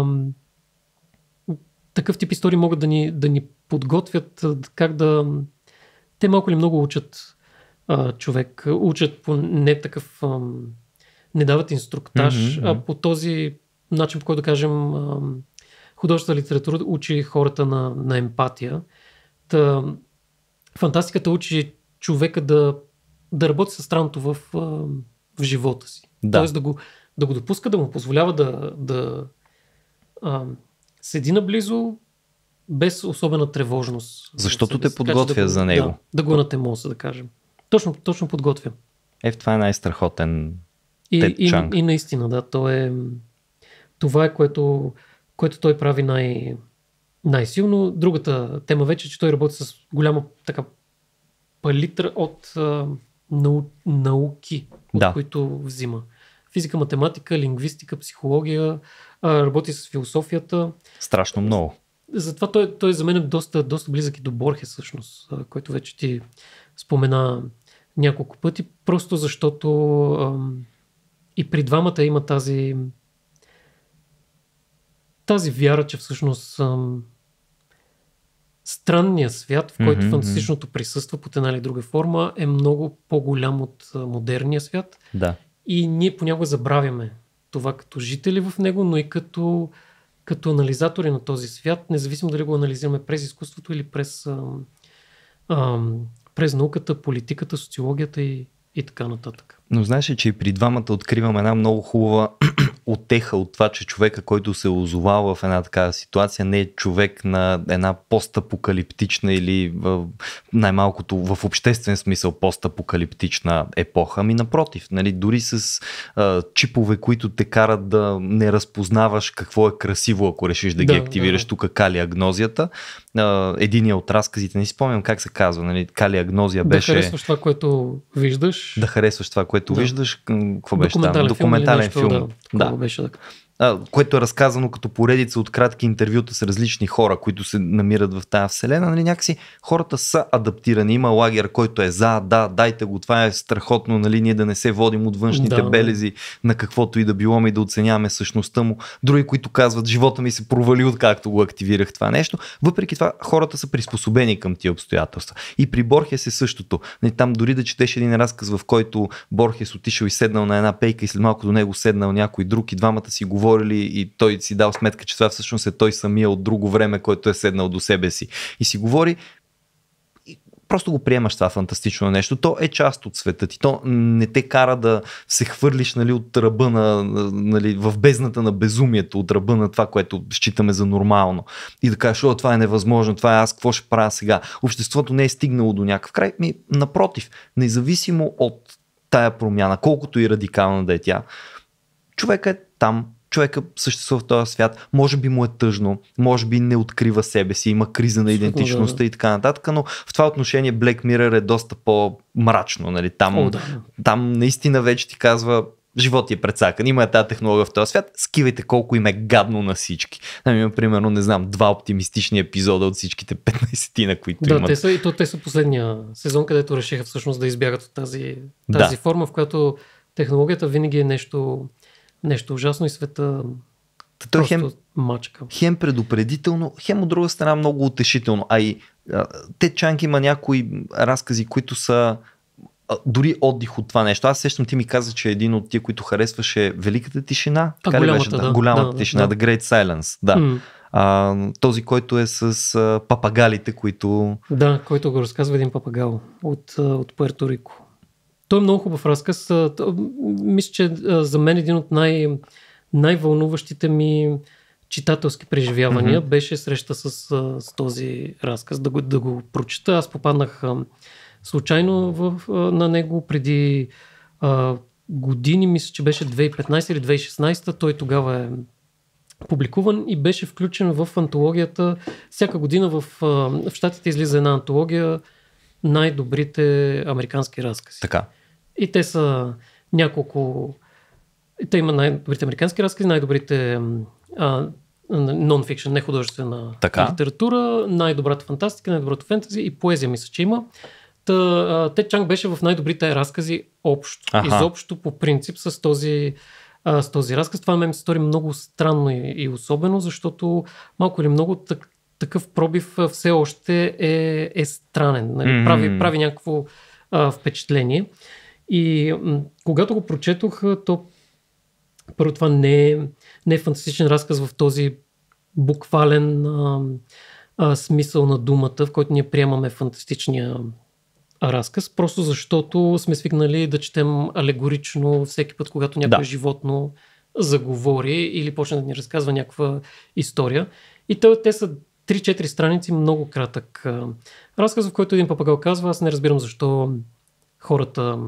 такъв тип истории могат да ни, да ни подготвят как да... Те малко ли много учат а, човек. Учат по не такъв... А, не дават инструктаж, Mm-hmm. а по този начин, по който да кажем а, художествена литература учи хората на, на емпатия. Та, фантастиката учи човека да, да работи със странното в, в живота си. Да. Тоест да го, да го допуска, да му позволява да, да а, седи наблизо без особена тревожност. Защото те Така, подготвя да го, за него. Да, да го натемоса, да кажем. Точно, точно подготвя. Е, това е най-страхотен И, Тед и, Чанг. и наистина, да, то е, това е което, което той прави най- най-силно. Другата тема вече, че той работи с голяма така палитра от а, нау, науки, от Да. които взима. Физика, математика, лингвистика, психология, а, работи с философията. Страшно много. Затова той, той за мен е доста, доста близък и до Борхес всъщност, а, който вече ти спомена няколко пъти, просто защото ам, и при двамата има тази тази вяра, че всъщност ам, странният свят, в който Mm-hmm. фантастичното присъства под една или друга форма, е много по-голям от а, модерния свят. Да. И ние понякога забравяме това като жители в него, но и като, като анализатори на този свят, независимо дали го анализираме през изкуството или през, ам, ам, през науката, политиката, социологията и, и така нататък. Но знаеш ли, че и при двамата откривам една много хубава утеха от това, че човека, който се озовава в една такава ситуация, не е човек на една постапокалиптична или в, най-малкото в обществен смисъл постапокалиптична епоха. Ами напротив, нали, дори с а, чипове, които те карат да не разпознаваш какво е красиво, ако решиш да, Да, ги активираш. да. Тук калиагнозията. А, единия от разказите, не си спомням как се казва, нали, калиагнозия беше... Да харесваш това, което виждаш. Да харесваш това, което Да. виждаш. Какво беше там? Документален, Документален филм. филм. Или нещо, Да. да, беше така. а, което е разказано като поредица от кратки интервюта с различни хора, които се намират в тази вселена, нали, някакси хората са адаптирани. Има лагер, който е за, да, дайте го, това е страхотно, нали, ние да не се водим от външните да, белези на каквото и да било и да оценяваме същността му. Други, които казват, живота ми се провали откакто го активирах това нещо. Въпреки това, хората са приспособени към тия обстоятелства. И при Борхес е същото. Нали, там дори да четеш един разказ, в който Борхес отишъл и седнал на една пейка и след малко до него седнал някой друг и двамата си говорили и той си дал сметка, че това всъщност е той самия от друго време, който е седнал до себе си и си говори, и просто го приемаш това фантастично нещо. То е част от света ти. То не те кара да се хвърлиш, нали, от ръба на, нали, в бездната на безумието, от ръба на това, което считаме за нормално. И да кажеш, о, това е невъзможно, това е аз, какво ще правя сега? Обществото не е стигнало до някакъв край. Ми, напротив, независимо от тая промяна, колкото и радикална да е тя, човека е там, човека съществува в този свят, може би му е тъжно, може би не открива себе си, има криза на идентичността и така нататък, но в това отношение Black Mirror е доста по-мрачно. Нали? Там, О, да. там наистина вече ти казва, живот ти е прецакан, има е тази технология в този свят, скивайте колко им е гадно на всички. Там има, примерно, не знам, два оптимистични епизода от всичките петнайсет на които да, имат. Да, те са, и то те са последния сезон, където решиха всъщност да избягат от тази, тази да. форма, в която технологията винаги е нещо, нещо ужасно и света той просто хем, мачка. Хем предупредително, хем от друга страна много утешително. А и Тед Чанг има някои разкази, които са дори отдих от това нещо. Аз сещам, ти ми каза, че един от тия, които харесваше Великата тишина. А, така голямата, ли беше? да. Голямата да, тишина, да. The Great Silence. Да. Mm. А, този, който е с а, папагалите, които... Да, който го разказва един папагал от, от Пуерто Рико. Той е много хубав разказ. Мисля, че за мен един от най- най-вълнуващите ми читателски преживявания mm-hmm. беше среща с, с този разказ, да го, да го прочета. Аз попаднах случайно в, на него преди а, години, мисля, че беше две хиляди и петнайсета или две хиляди и шестнайсета. Той тогава е публикуван и беше включен в антологията. Всяка година в, в Щатите излиза една антология най-добрите американски разкази. Така. И те са няколко... Те има най-добрите американски разкази, най-добрите нон-фикшн, нехудожествена така. Литература, най-добрата фантастика, най-доброто фентази и поезия, мисля, че има. Та, Тед Чанг беше в най-добрите разкази общо. Аха. Изобщо по принцип с този, а, с този разказ. Това ме ми се стори много странно и, и особено, защото малко или много так, такъв пробив все още е, е странен. Нали? Mm-hmm. Прави, прави някакво а, впечатление. И м- когато го прочетох, то първо това не е, не е фантастичен разказ в този буквален а, а, смисъл на думата, в който ние приемаме фантастичния разказ, просто защото сме свикнали да четем алегорично всеки път, когато някое да. животно заговори или почне да ни разказва някаква история. И те, те са три-четири страници, много кратък разказ, в който един папагал казва: аз не разбирам защо хората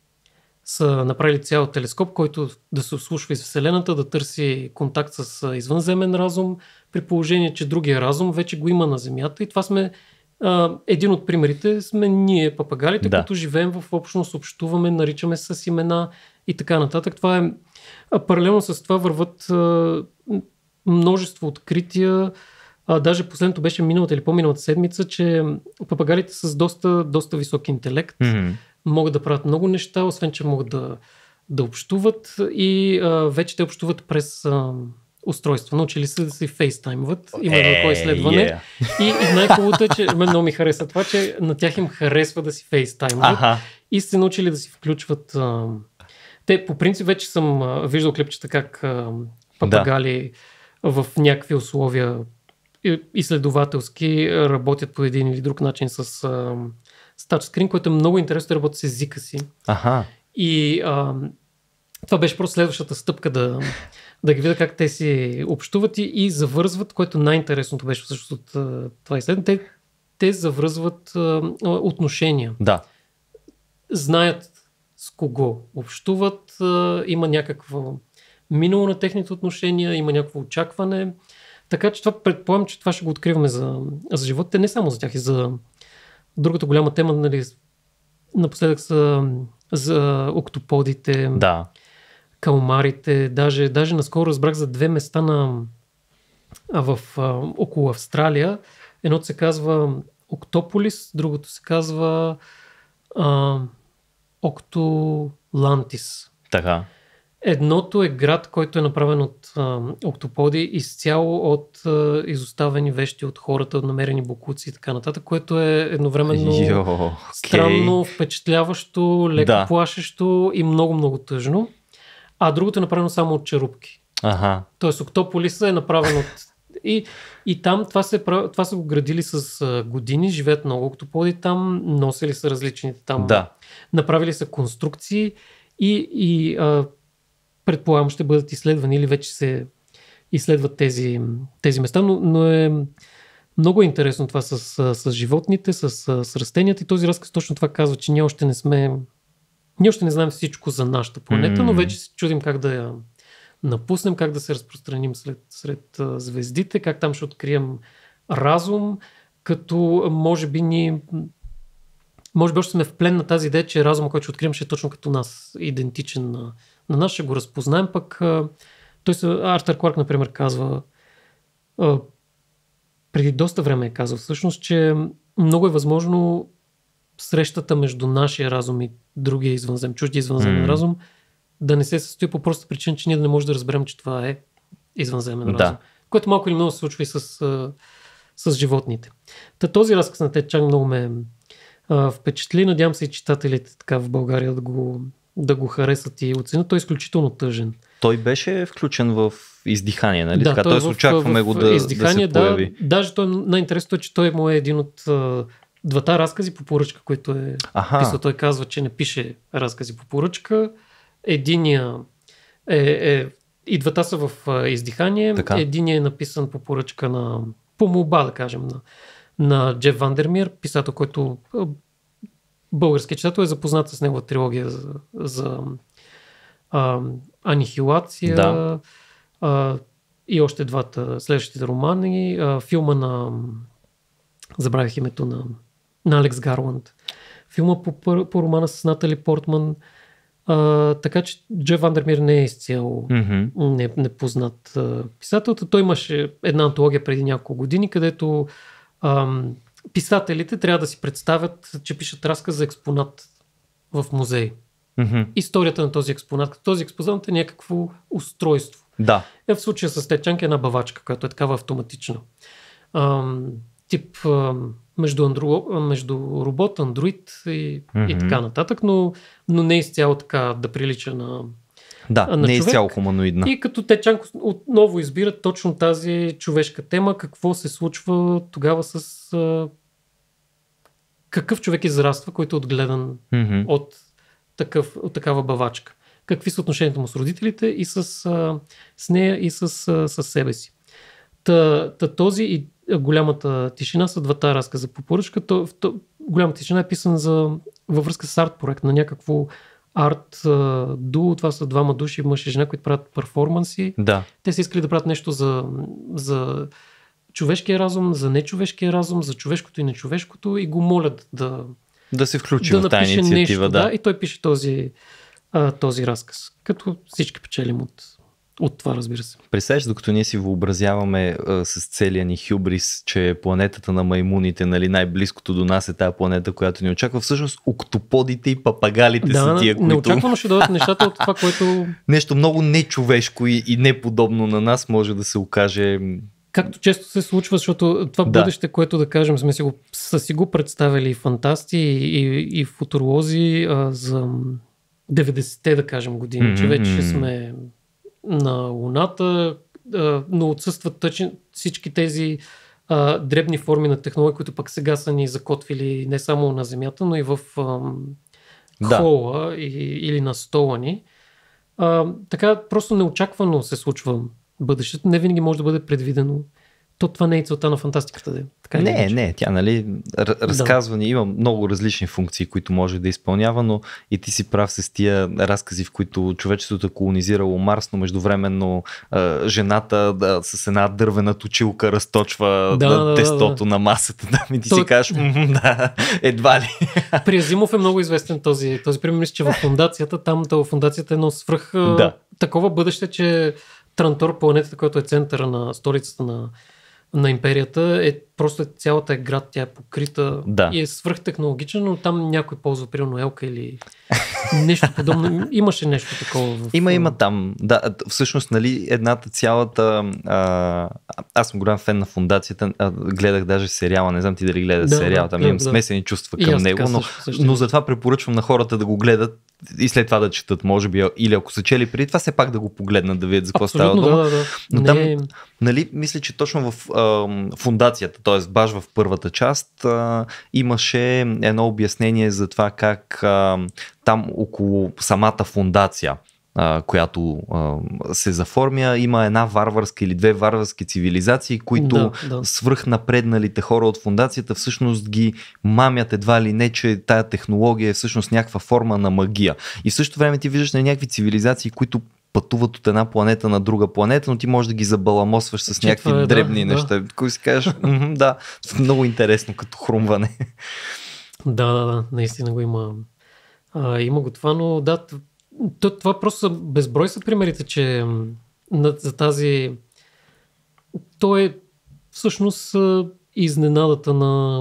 са направили цял телескоп, който да се ослушва из Вселената, да търси контакт с извънземен разум, при положение, че другия разум вече го има на Земята. И това сме Uh, един от примерите сме ние, папагалите, да. които живеем в общност, общуваме, наричаме с имена и така нататък. Това е, а, паралелно с това върват uh, множество открития. Uh, даже последното беше миналата или по-миналата седмица, че папагалите с доста, доста висок интелект mm-hmm. могат да правят много неща, освен че могат да, да общуват и uh, вече те общуват през... Uh, устройства. Научили се да се фейстаймват. Има едно такова изследване. Yeah. И, и най-хубавото е, че мен много ми хареса това, че на тях им харесва да си фейстаймват. Uh-huh. И се научили да си включват... А... Те по принцип вече съм а, виждал клипчета как а, папагали да. в някакви условия изследователски работят по един или друг начин с, а, с тачскрин, което е много интересно да работи с езика си. Uh-huh. И а, това беше просто следващата стъпка да... да ги видя как те си общуват и, и завързват, което най-интересното беше всъщност от това изследване. Те, те завързват а, отношения. Да. Знаят с кого общуват, а, има някакво минало на техните отношения, има някакво очакване. Така че това предполагам, че това ще го откриваме за, за живота. Не само за тях, и за другата голяма тема, нали, напоследък са за октоподите. Да. калмарите. Даже, даже наскоро разбрах за две места на, а, в, а, около Австралия. Едното се казва Октополис, другото се казва а, Октолантис. Така. Едното е град, който е направен от а, октоподи, изцяло от а, изоставени вещи от хората, намерени боклуци и така нататък, което е едновременно Йо, okay. странно, впечатляващо, леко да. плашещо и много-много тъжно. А другото е направено само от черупки. Ага. Тоест Октополиса е направен от... И, и там това, се, това са го градили с а, години, живеят много октоподи там, носили са различните там. Да. Направили са конструкции и, и а, предполагам ще бъдат изследвани или вече се изследват тези, тези места, но, но е много интересно това с, с, с животните, с, с растенията и този разказ точно това казва, че ние още не сме, ние още не знаем всичко за нашата планета, mm. но вече се чудим как да я напуснем, как да се разпространим след, сред а, звездите, как там ще открием разум, като може би ни може би още сме в плен на тази идея, че разума, който ще открием, ще е точно като нас, идентичен на, на нас, ще го разпознаем, пък а, той се, Артър Кларк, например, казва а, преди доста време е казал всъщност, че много е възможно срещата между нашия разум и другия извънземен, чуждия извънземен mm. разум да не се състои по проста причина, че ние да не можем да разберем, че това е извънземен да. разум. Което малко или много се случва и с, с животните. Та този разказ на Тед Чанг много ме а, впечатли. Надявам се и читателите така в България да го, да го харесат и оценят. Той е изключително тъжен. Той беше включен в издихание, нали? Да, така, той т.е. очакваме в, го в, да, издихание, да се появи. Да, даже той, най-интересното е, че той му е един от а, двата разкази по поръчка, който е Аха. писал. Той казва, че не пише разкази по поръчка. Единия е, е и двата са в а, издихание. Така. Единия е написан по поръчка на по молба, да кажем, на, на Джеф Вандермир, писател, който а, български читател е запознат с негова трилогия за, за а, анихилация да. а, и още двата следващите романи. А, филма на забравих името на, на Алекс Гарланд. Филма по, по романа с Натали Портман. А, така че Джеф Вандермир не е изцяло mm-hmm. непознат не писател. Той имаше една антология преди няколко години, където ам, писателите трябва да си представят, че пишат разказ за експонат в музей. Mm-hmm. Историята на този експонат. Този експонат е някакво устройство. Да. Е, в случая с Тед Чанг е една бавачка, която е такава автоматична. Ам, тип ам, между, андру, между робот, андроид и, mm-hmm. и така нататък, но, но не изцяло така да прилича на Да, на не е човек. изцяло хуманоидна. И като Тед Чанг отново избират точно тази човешка тема, какво се случва тогава с а, какъв човек израства, който е отгледан mm-hmm. от, такъв, от такава бавачка. Какви са отношенията му с родителите и с, а, с нея и с, а, с себе си. Та, та този и голямата тишина са двата разказа по поръчка. То, то, голямата тишина е писан за, във връзка с арт проект на някакво арт дуо. Това са двама души, мъж и жена, които правят перформанси. Да. Те са искали да правят нещо за, за човешкия разум, за нечовешкия разум, за човешкото и нечовешкото и го молят да да се включи да в тази инициатива. Нещо, да. да. И той пише този, а, този разказ. Като всички печелим от От това, разбира се. Представяш, докато ние си въобразяваме а, с целия ни хюбрис, че планетата на маймуните, нали, най-близкото до нас е тази планета, която ни очаква. Всъщност октоподите и папагалите да, са тия, които... неочаквано ще дойдат нещата от това, което... Нещо много нечовешко и, и неподобно на нас може да се окаже... Както често се случва, защото това да. бъдеще, което да кажем, сме си го, са си го представили и фантасти и, и, и футуролози а, за деветдесетте, да кажем, години, mm-hmm. че вече сме на Луната, но отсъстват тъчни, всички тези а, дребни форми на технологии, които пък сега са ни закотвили не само на Земята, но и в ам, да. хола и, или на стола ни. А, така просто неочаквано се случва бъдещето. Не винаги може да бъде предвидено. То това не е целта на фантастиката. Де. Така не, не, не, тя, нали, разказва ни, да. Има много различни функции, които може да изпълнява, но и ти си прав с тия разкази, в които човечеството е колонизирало Марс, но междувременно а, жената да, с една дървена точилка разточва да, да, да, тестото да. на масата. Да, ми ти То... си кажеш, да, едва ли. При Азимов е много известен този, този пример, че в фундацията, там в фундацията е едно свръх да. такова бъдеще, че Трантор, планетата, която е центъра на столицата на, на империята, е просто цялата е град, тя е покрита да. и е свръхтехнологична, но там някой ползва примерно елка или нещо подобно. Имаше нещо такова. В... Има, има там. Да, всъщност, нали, едната цялата... А, аз съм голям фен на фундацията. А, гледах даже сериала. Не знам ти дали гледаш да, сериал. Там да, имам да. смесени чувства към него, но, също, също. но затова препоръчвам на хората да го гледат и след това да четат, може би, или ако са чели преди това, все пак да го погледнат, да видят за какво става дума. Да, да. Но не... там, нали, мисля, че точно в а, фундацията, т.е. баш в първата част, а, имаше едно обяснение за това как а, там около самата фундация, а, която а, се заформя, има една варварска или две варварски цивилизации, които да, да. свръхнапредналите хора от фундацията всъщност ги мамят едва ли не, че тая технология е всъщност някаква форма на магия. И в същото време ти виждаш на някакви цивилизации, които пътуват от една планета на друга планета, но ти можеш да ги забаламосваш с че някакви е, дребни да, неща. Да. Кой си кажеш, да, много интересно като хрумване. Да, да, да, наистина го има. А, има го това, но да, това просто безброй са примерите, че за тази то е всъщност изненадата на,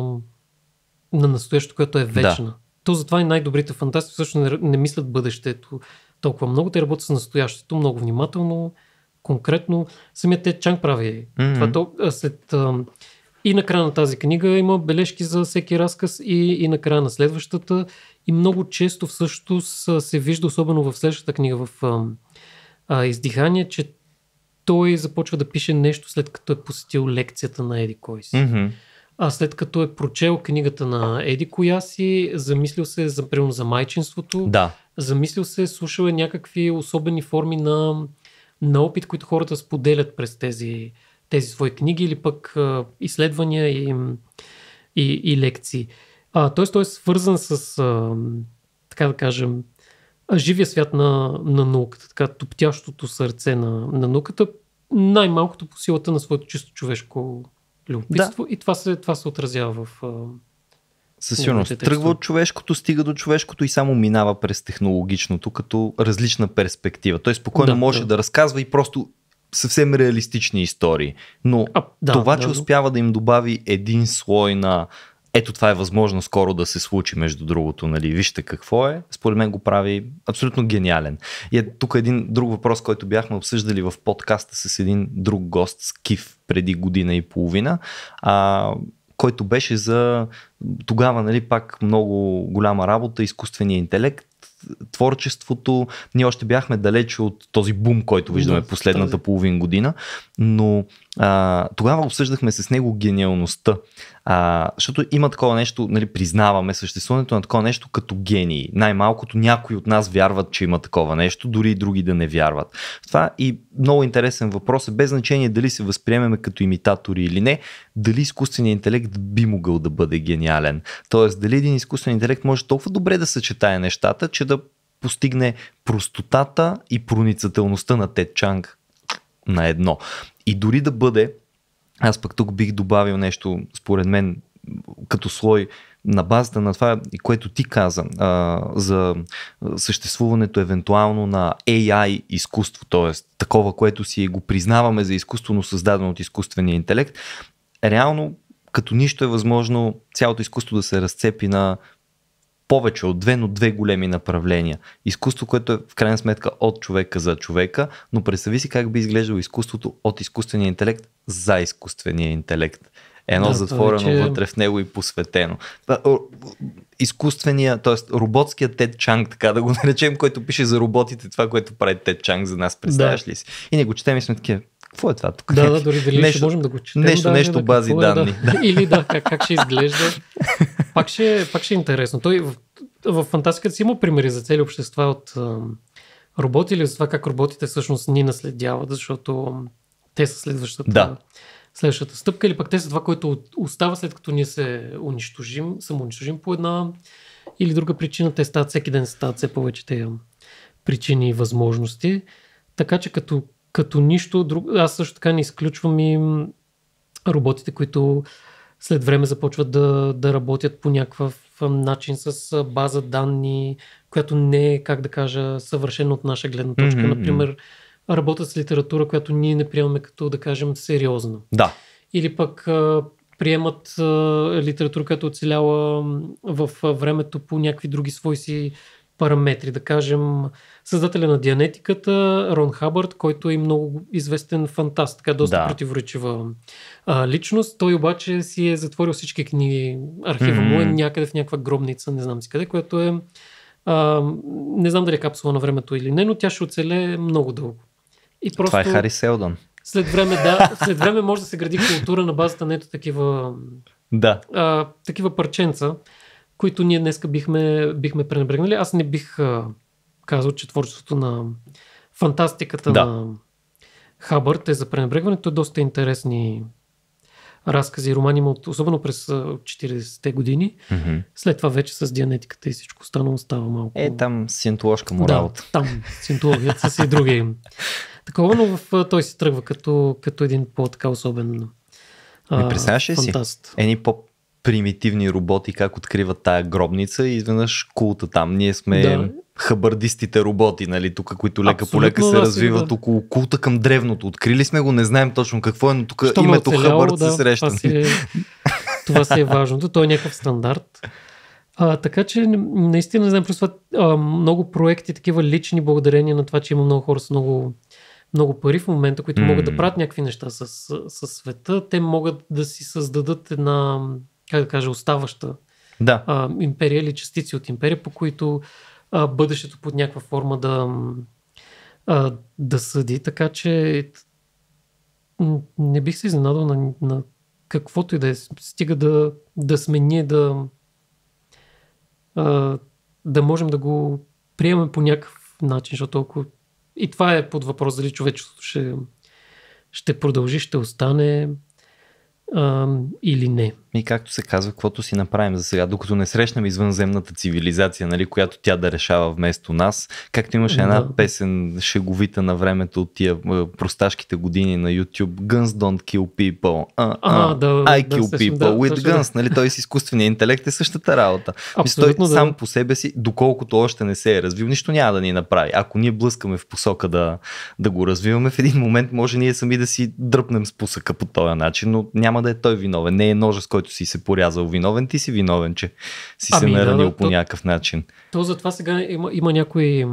на настоящето, което е вечна. Да. То затова и най-добрите фантасти всъщност не, не мислят бъдещето толкова много, те работят с настоящето много внимателно, конкретно. Самият Тед Чанг прави mm-hmm. това. То, след, и на края на тази книга има бележки за всеки разказ и, и на края на следващата. И много често всъщност се вижда, особено в следващата книга, в а, а, Издихание, че той започва да пише нещо след като е посетил лекцията на Еди кой си. Mm-hmm. А след като е прочел книгата на Еди коя си, замислил се за, примерно, за майчинството, да. замислил се, слушал е някакви особени форми на, на опит, които хората споделят през тези, тези свои книги или пък а, изследвания и, и, и лекции. А, т.е. той е свързан с, а, така да кажем, живия свят на, на науката, така топтящото сърце на, на науката, най-малкото по силата на своето чисто човешко любопитство, да. И това се, това се отразява в... Със сигурност. Тръгва от човешкото, стига до човешкото и само минава през технологичното, като различна перспектива. Той спокойно да, може да. да разказва и просто съвсем реалистични истории. Но а, да, това, че да, успява да им добави един слой на ето това е възможно скоро да се случи, между другото, нали, вижте какво е, според мен го прави абсолютно гениален. И е тук един друг въпрос, който бяхме обсъждали в подкаста с един друг гост, Скиф, преди година и половина, а, който беше за тогава, нали, пак много голяма работа, изкуствения интелект, творчеството. Ние още бяхме далече от този бум, който виждаме да, последната тази. половин година, но а, тогава обсъждахме с него гениалността. А, защото има такова нещо, нали, признаваме съществуването на такова нещо като гении. Най-малкото някои от нас вярват, че има такова нещо, дори и други да не вярват. Това и много интересен въпрос е, без значение дали се възприемеме като имитатори или не, дали изкуственият интелект би могъл да бъде гениален. Тоест, дали един изкуствен интелект може толкова добре да съчетае нещата, че да постигне простотата и проницателността на Тед Чанг на едно. И дори да бъде, аз пък тук бих добавил нещо, според мен, като слой на базата на това, което ти каза, а, за съществуването евентуално на Ей Ай изкуство, т.е. такова, което си го признаваме за изкуствено създадено от изкуствения интелект, реално като нищо е възможно цялото изкуство да се разцепи на повече от две, но две големи направления. Изкуство, което е в крайна сметка от човека за човека, но представи си как би изглеждало изкуството от изкуствения интелект за изкуствения интелект. Едно да, затворено вече... вътре в него и посветено. Изкуствения, т.е. роботският Тед Чанг, така да го наречем, който пише за роботите, това, което прави Тед Чанг за нас, представяш да. ли си? И не го четем и сме такива, какво е това тук? Да, да, дори дали нещо, ще можем да го четем. Нещо, да, нещо да, бази да, данни. Да. Или да, как, как ще изглежда. Пак ще, пак ще е интересно. Той в, в фантастиката си има примери за цели общества от а, роботи или за това как роботите всъщност ни наследяват, защото те са следващата, да. следващата стъпка или пък те са това, което остава след като ние се унищожим, самоунищожим по една или друга причина. Те стават всеки ден, стават все повече тези причини и възможности. Така че като Като нищо друго, аз също така не изключвам и роботите, които след време започват да, да работят по някакъв начин с база данни, която не е, как да кажа, съвършена от наша гледна точка. Mm-hmm. Например, работят с литература, която ние не приемаме като, да кажем, сериозна. Да. Или пък а, приемат а, литература, която оцеляла в а, времето по някакви други свои си параметри. Да кажем, създателя на Дианетиката, Рон Хабърд, който е много известен фантаст, така доста да. противоречива а, личност. Той обаче си е затворил всички книги. Архива mm-hmm. му е някъде в някаква гробница, не знам си къде, което е а, не знам дали е капсула на времето или не, но тя ще оцелее много дълго. И просто... Това е Хари Селдън. След време, да, след време може да се гради култура на базата на ето такива, да. а, такива парченца, които ние днеска бихме, бихме пренебрегнали. Аз не бих а, казал, че творчеството на фантастиката да. на Хабърд е за пренебрегване. Той е доста интересни разкази, романи има, особено през четиридесетте години. Mm-hmm. След това вече с Дианетиката и всичко останало става малко... Е, там сиентоложка му работа. Да, там сиентологията са и други. Такова, но в, той си тръгва като, като един по-така особен а, представяш ли си? Едни по-примитивни роботи как откриват тая гробница и изведнъж култа там. Ние сме да. хабардистите роботи, нали, тук, които лека по лека се да, развиват да. около култа към древното. Открили сме го, не знаем точно какво е, но тук Що името оцелял, Хабърд да, се среща. Това си, е, това си е важното. Той е някакъв стандарт. А, така че наистина не знам, просто а, много проекти, такива лични, благодарение на това, че има много хора с много, много пари в момента, които mm. могат да правят някакви неща с, с, с света. Те могат да си създадат една, как да кажа, оставаща да. а, империя или частици от империя, по които а, бъдещето под някаква форма да, а, да съди. Така че не бих се изненадал на, на каквото и да е. Стига да, да сме ние да Uh, да можем да го приемем по някакъв начин, защото толкова... И това е под въпрос, дали човечеството ще, ще продължи, ще остане uh, или не. И както се казва, каквото си направим за сега, докато не срещнем извънземната цивилизация, нали, която тя да решава вместо нас, както имаше една да. песен шеговита на времето от тия просташките години на YouTube, Guns don't kill people, uh, uh, да, I да, kill да, people да, with да, guns, нали, той с изкуствения интелект е същата работа. Абсолютно, той да. сам по себе си, доколкото още не се е развил, нищо няма да ни направи. Ако ние блъскаме в посока да, да го развиваме, в един момент може ние сами да си дръпнем спусъка по този начин, но няма да е той виновен. Не е ножа, с който си се порязал виновен, ти си виновен, че си ами, се наранил да, по то, някакъв начин. То затова сега има, има някои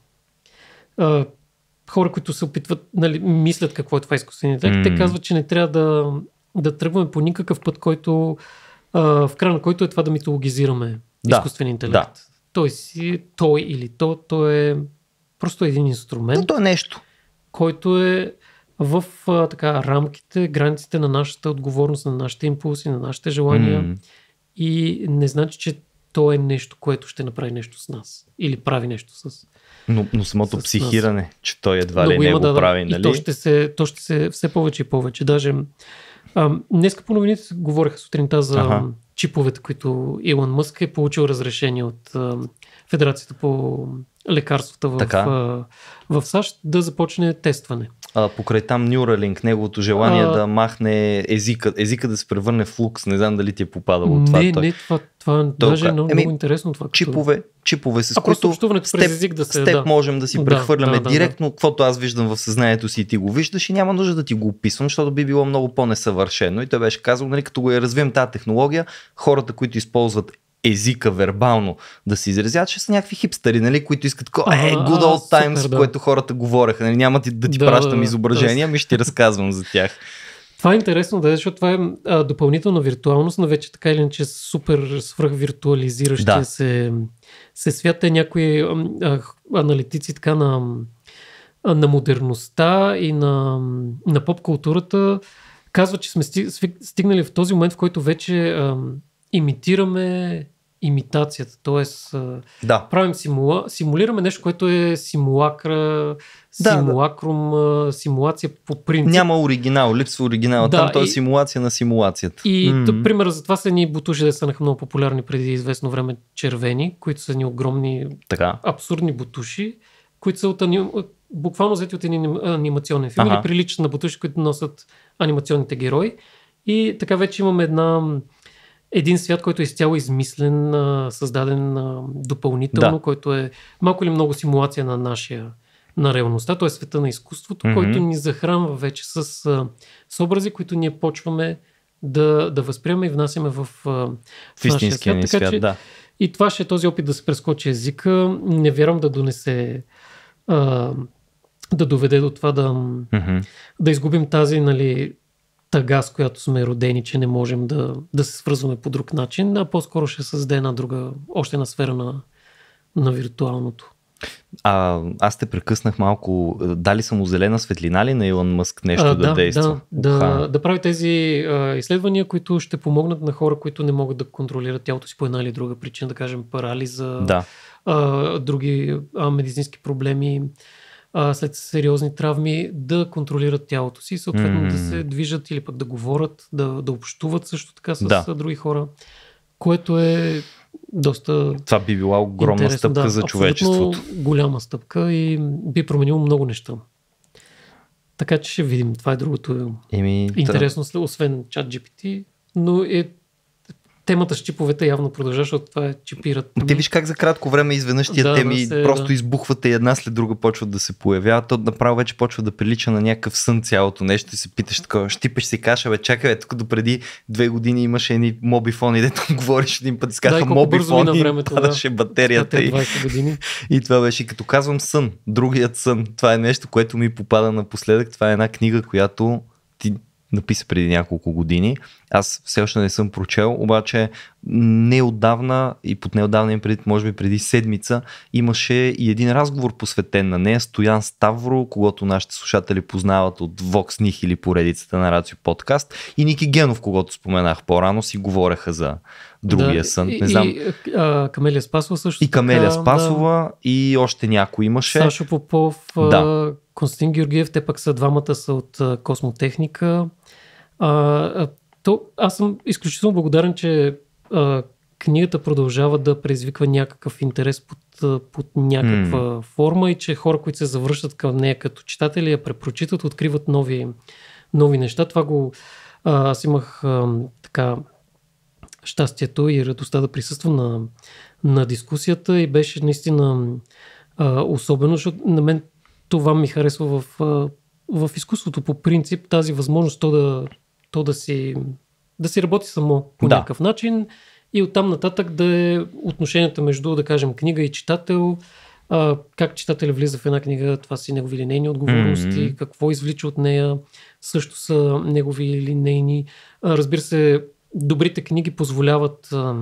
а, хора, които се опитват, нали, мислят какво е това изкуствен интелект. Mm. Те казват, че не трябва да, да тръгваме по никакъв път, който а, в края на който е това да митологизираме да, изкуствен интелект. Да. Той си, той или то, той е просто един инструмент. Но то е нещо. Който е в а, така, рамките, границите на нашата отговорност, на нашите импулси, на нашите желания. Mm. И не значи, че то е нещо, което ще направи нещо с нас. Или прави нещо с Но, но самото с психиране, нас. Че той едва ли не го да, прави, да. нали? И то ще, се, то ще се все повече и повече. Даже а, днеска по новините говореха сутринта за ага. чиповете, които Илон Мъск е получил разрешение от а, Федерацията по лекарствата в, а, в САЩ да започне тестване. А, покрай там Neuralink, неговото желание а, да махне езика, езика да се превърне в лукс. Не знам дали ти е попадало не, това. Не, той. не, това, това той, даже е много, еми, много интересно това. Като... Чипове, чипове с а, които с теб, да се, с теб да. можем да си да, прехвърляме да, директно, да. каквото аз виждам в съзнанието си и ти го виждаш и няма нужда да ти го описвам, защото би било много по-несъвършено. И той беше казал, нали, като го я развием тази технология, хората, които използват езика вербално да се изразят, ще са някакви хипстери, нали, които искат е, good old times, супер, да. В което хората говореха. Нали, няма ти, да ти да, пращам да, изображения, да. Ми ще ти разказвам за тях. Това е интересно, да, защото това е а, допълнителна виртуалност, но вече така или иначе супер свръхвиртуализиращия да. се, се свят. Е някои а, аналитици така на, на модерността и на, на поп-културата казват, че сме стигнали в този момент, в който вече а, имитираме имитацията, т.е. Да. правим симула... симулираме нещо, което е симулакра, да, симулакрум, да. Симулация по принцип. Няма оригинал, липсва оригинал. Да, там то е симулация на симулацията. И mm-hmm. пример за това са ни бутуши, да станаха много популярни преди известно време, червени, които са ни огромни, така. Абсурдни бутуши, които са от аним... буквално взети от един анимационен филм ага. Или приличат на бутуши, които носят анимационните герои. И така вече имаме една един свят, който е изцяло измислен, а, създаден а, допълнително, да. Който е малко или много симулация на нашия, на реалността, т.е. света на изкуството, mm-hmm. който ни захранва вече с, а, с образи, които ние почваме да, да възприемаме и внасяме в, а, в нашия свят. Така, свят че, да. И това ще е този опит да се прескочи езика. Не вярвам да донесе а, да доведе до това да, mm-hmm. да изгубим тази, нали, тъга, с която сме родени, че не можем да, да се свързваме по друг начин, а по-скоро ще създаде една друга, още една сфера на, на виртуалното. А, аз те прекъснах малко. Дали са му зелена светлина ли на Илон Мъск нещо а, да, да действа? Да, да, да прави тези а, изследвания, които ще помогнат на хора, които не могат да контролират тялото си по една или друга причина, да кажем парализа, да. а, други а, медицински проблеми, а, след сериозни травми, да контролират тялото си, съответно mm. да се движат или пък да говорят, да, да общуват също така с да. други хора, което е доста. Това би била огромна интересно. стъпка да, за човечеството. Голяма стъпка и би променило много неща. Така че ще видим. Това е другото Еми, интересно, да. Освен ChatGPT, но е темата с чиповете явно продължава, защото това е чипират. Ти виж как за кратко време изведнъж тия да, теми да се, просто да. избухват и една след друга почват да се появяват. То направо вече почва да прилича на някакъв сън цялото нещо и се питаш такова, щипаш си каша, бе, чакай, бе, тук допреди две години имаше едни мобифони, дето говориш един път, изкаха да, мобифони и падаше да. батерията. И, и това беше, като казвам сън, другият сън, това е нещо, което ми попада напоследък, това е една книга, която ти написа преди няколко години. Аз все още не съм прочел, обаче неотдавна и под неотдавна им преди, може би преди седмица, имаше и един разговор посветен на нея. Стоян Ставро, когото нашите слушатели познават от Vox Nihil или поредицата на Рацио подкаст, и Ники Генов, когото споменах по-рано, си говореха за другия да, сън. И, не знам. и а, Камелия Спасова също. И Камелия така, Спасова да. И още някой имаше. Сашо Попов, да. Константин Георгиев, те пък са двамата са от Космотехника. А, то, аз съм изключително благодарен, че а, книгата продължава да предизвиква някакъв интерес под, под някаква mm. форма и че хора, които се завръщат към нея като читатели, я препрочитат, откриват нови, нови неща. Това го а, аз имах а, така щастието и радостта да присъствам на, на дискусията и беше наистина а, особено, защото на мен това ми харесва в, а, в изкуството по принцип, тази възможност то да то да си, да си работи само по да. някакъв начин и оттам нататък да е отношенията между, да кажем, книга и читател, а, как читателя влиза в една книга, това си негови линейни отговорности, mm-hmm. какво извлича от нея, също са негови линейни. А, разбира се, добрите книги позволяват а,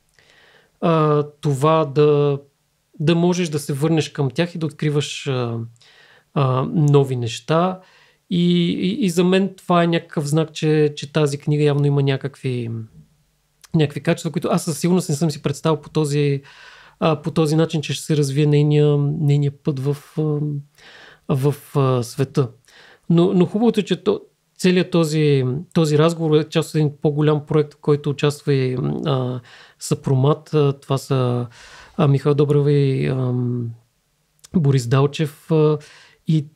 а, това да, да можеш да се върнеш към тях и да откриваш а, а, нови неща. И, и, и за мен това е някакъв знак, че, че тази книга явно има някакви, някакви качества, които аз със сигурност не съм си представил по този, а, по този начин, че ще се развие нейния, нейния път в, а, в а, света. Но, но хубавото е, че то, целият този, този разговор е част от един по-голям проект, в който участва и а, Съпромат. А, това са а, Михаил Добрева и а, Борис Далчев. А, и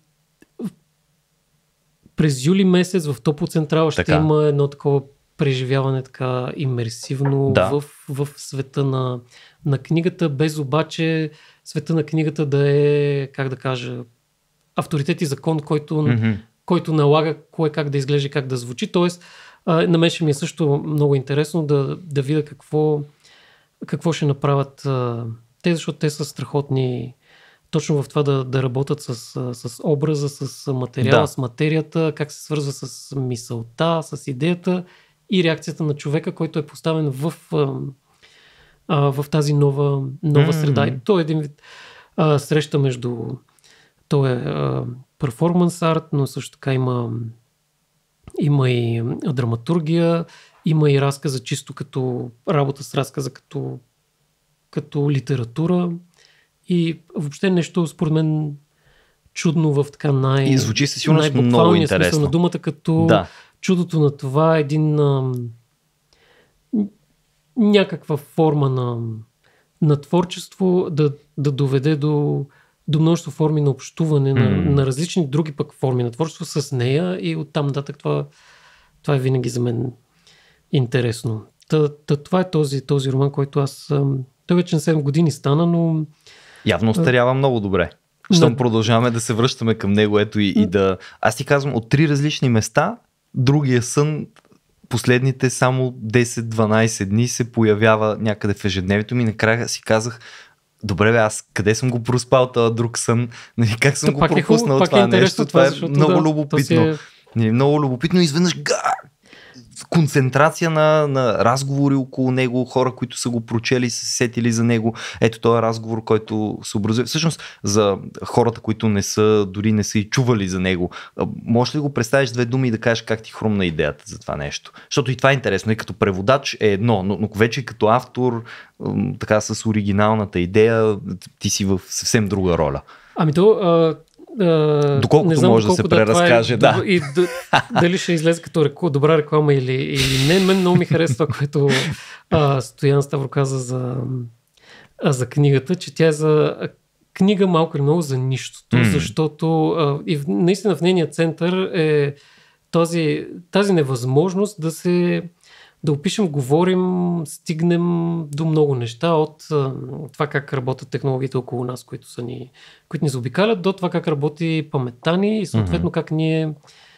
през юли месец в Топоцентрала ще така. Има едно такова преживяване така имерсивно да. в, в света на, на книгата, без обаче света на книгата да е, как да кажа, авторитет и закон, който, mm-hmm. който налага кое как да изглежда, как да звучи. Тоест, а, на мен ще ми е също много интересно да, да видя какво, какво ще направят а, те, защото те са страхотни точно в това да, да работят с, с образа, с материала, да. С материята, как се свързва с мисълта, с идеята и реакцията на човека, който е поставен в, а, в тази нова, нова mm-hmm. среда. И то е един вид а, среща между то е перформанс арт, но също така има, има и драматургия, има и разказа чисто като работа с разказа като, като литература. И въобще нещо, според мен, чудно в така най- и звучи със сигурност много интересно. Смисъл на думата, като да. Чудото на това е един а, някаква форма на, на творчество да, да доведе до, до множество форми на общуване, mm. на, на различни други пък форми на творчество с нея и оттам нататък това, това е винаги за мен интересно. Та, та, това е този, този роман, който аз... Той вече на седем години стана, но... Явно остарява много добре. Щом продължаваме да се връщаме към него, ето и, и да... Аз ти казвам, от три различни места, другия сън, последните само десет-дванайсет дни се появява някъде в ежедневието ми. Накрая си казах, добре бе, аз къде съм го проспал този друг сън? Как съм То го пропуснал е това е нещо? Това е много да, любопитно. Е... Много любопитно. Изведнъж га! Концентрация на, на разговори около него, хора, които са го прочели, са се сетили за него. Ето този разговор, който се образува. Всъщност за хората, които не са, дори не са и чували за него, можеш ли да го представиш две думи и да кажеш как ти хрумна идеята за това нещо? Защото и това е интересно. И като преводач е едно, но, но вече като автор, така с оригиналната идея, ти си в съвсем друга роля. Ами то... А... Uh, Доколкото не знам, може да се преразкаже, е, да. И, дали ще излезе като реку, добра реклама или, или не. Мен много ми харесва, което uh, Стоян Ставро каза за, uh, за книгата, че тя е за книга малко или много за нищото, mm. защото uh, и в, наистина в нейния център е този, тази невъзможност да се да опишем, говорим, стигнем до много неща от а, това как работят технологиите около нас, които, са ни, които ни заобикалят, до това как работи паметта ни и съответно mm-hmm. как ние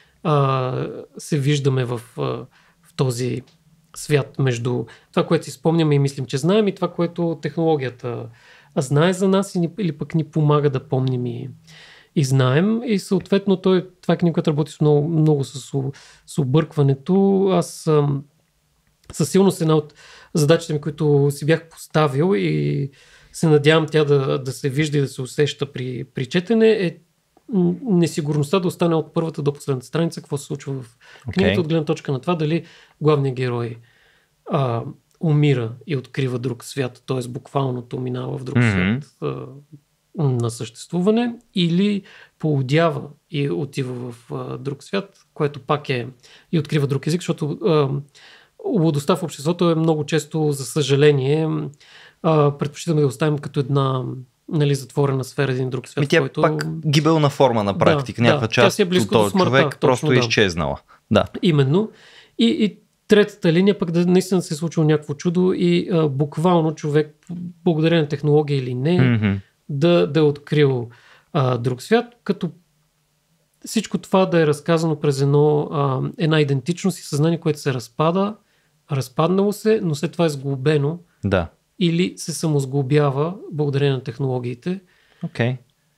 а, се виждаме в, а, в този свят между това, което си спомняме и мислим, че знаем, и това, което технологията знае за нас и, или пък ни помага да помним и, и знаем. И съответно той, това е книга, която работи с много, много с, с объркването. Аз ам, със сигурност една от задачите ми, които си бях поставил и се надявам тя да, да се вижда и да се усеща при, при четене, е несигурността да остане от първата до последната страница, какво се случва в книгата, okay. от гледна точка на това дали главният герой а, умира и открива друг свят, т.е. буквалното минава в друг mm-hmm. свят а, на съществуване, или поудява и отива в а, друг свят, което пак е и открива друг език, защото а, лудостта в обществото е много често, за съжаление, а, предпочитаме да оставим като една, нали, затворена сфера, един друг свят. Ми тя е който... пак гибелна форма на практика. Да, Някаква да, част е от този смъртта, човек точно, просто е да. изчезнала. Да. Именно. И, и третата линия пък да наистина се е случило някакво чудо и а, буквално човек, благодарение на технология или не, mm-hmm. да, да е открил а, друг свят, като всичко това да е разказано през едно, а, една идентичност и съзнание, което се разпада, разпаднало се, но след това е сглобено. Да. Или се самосглобява благодарение на технологиите. Okay.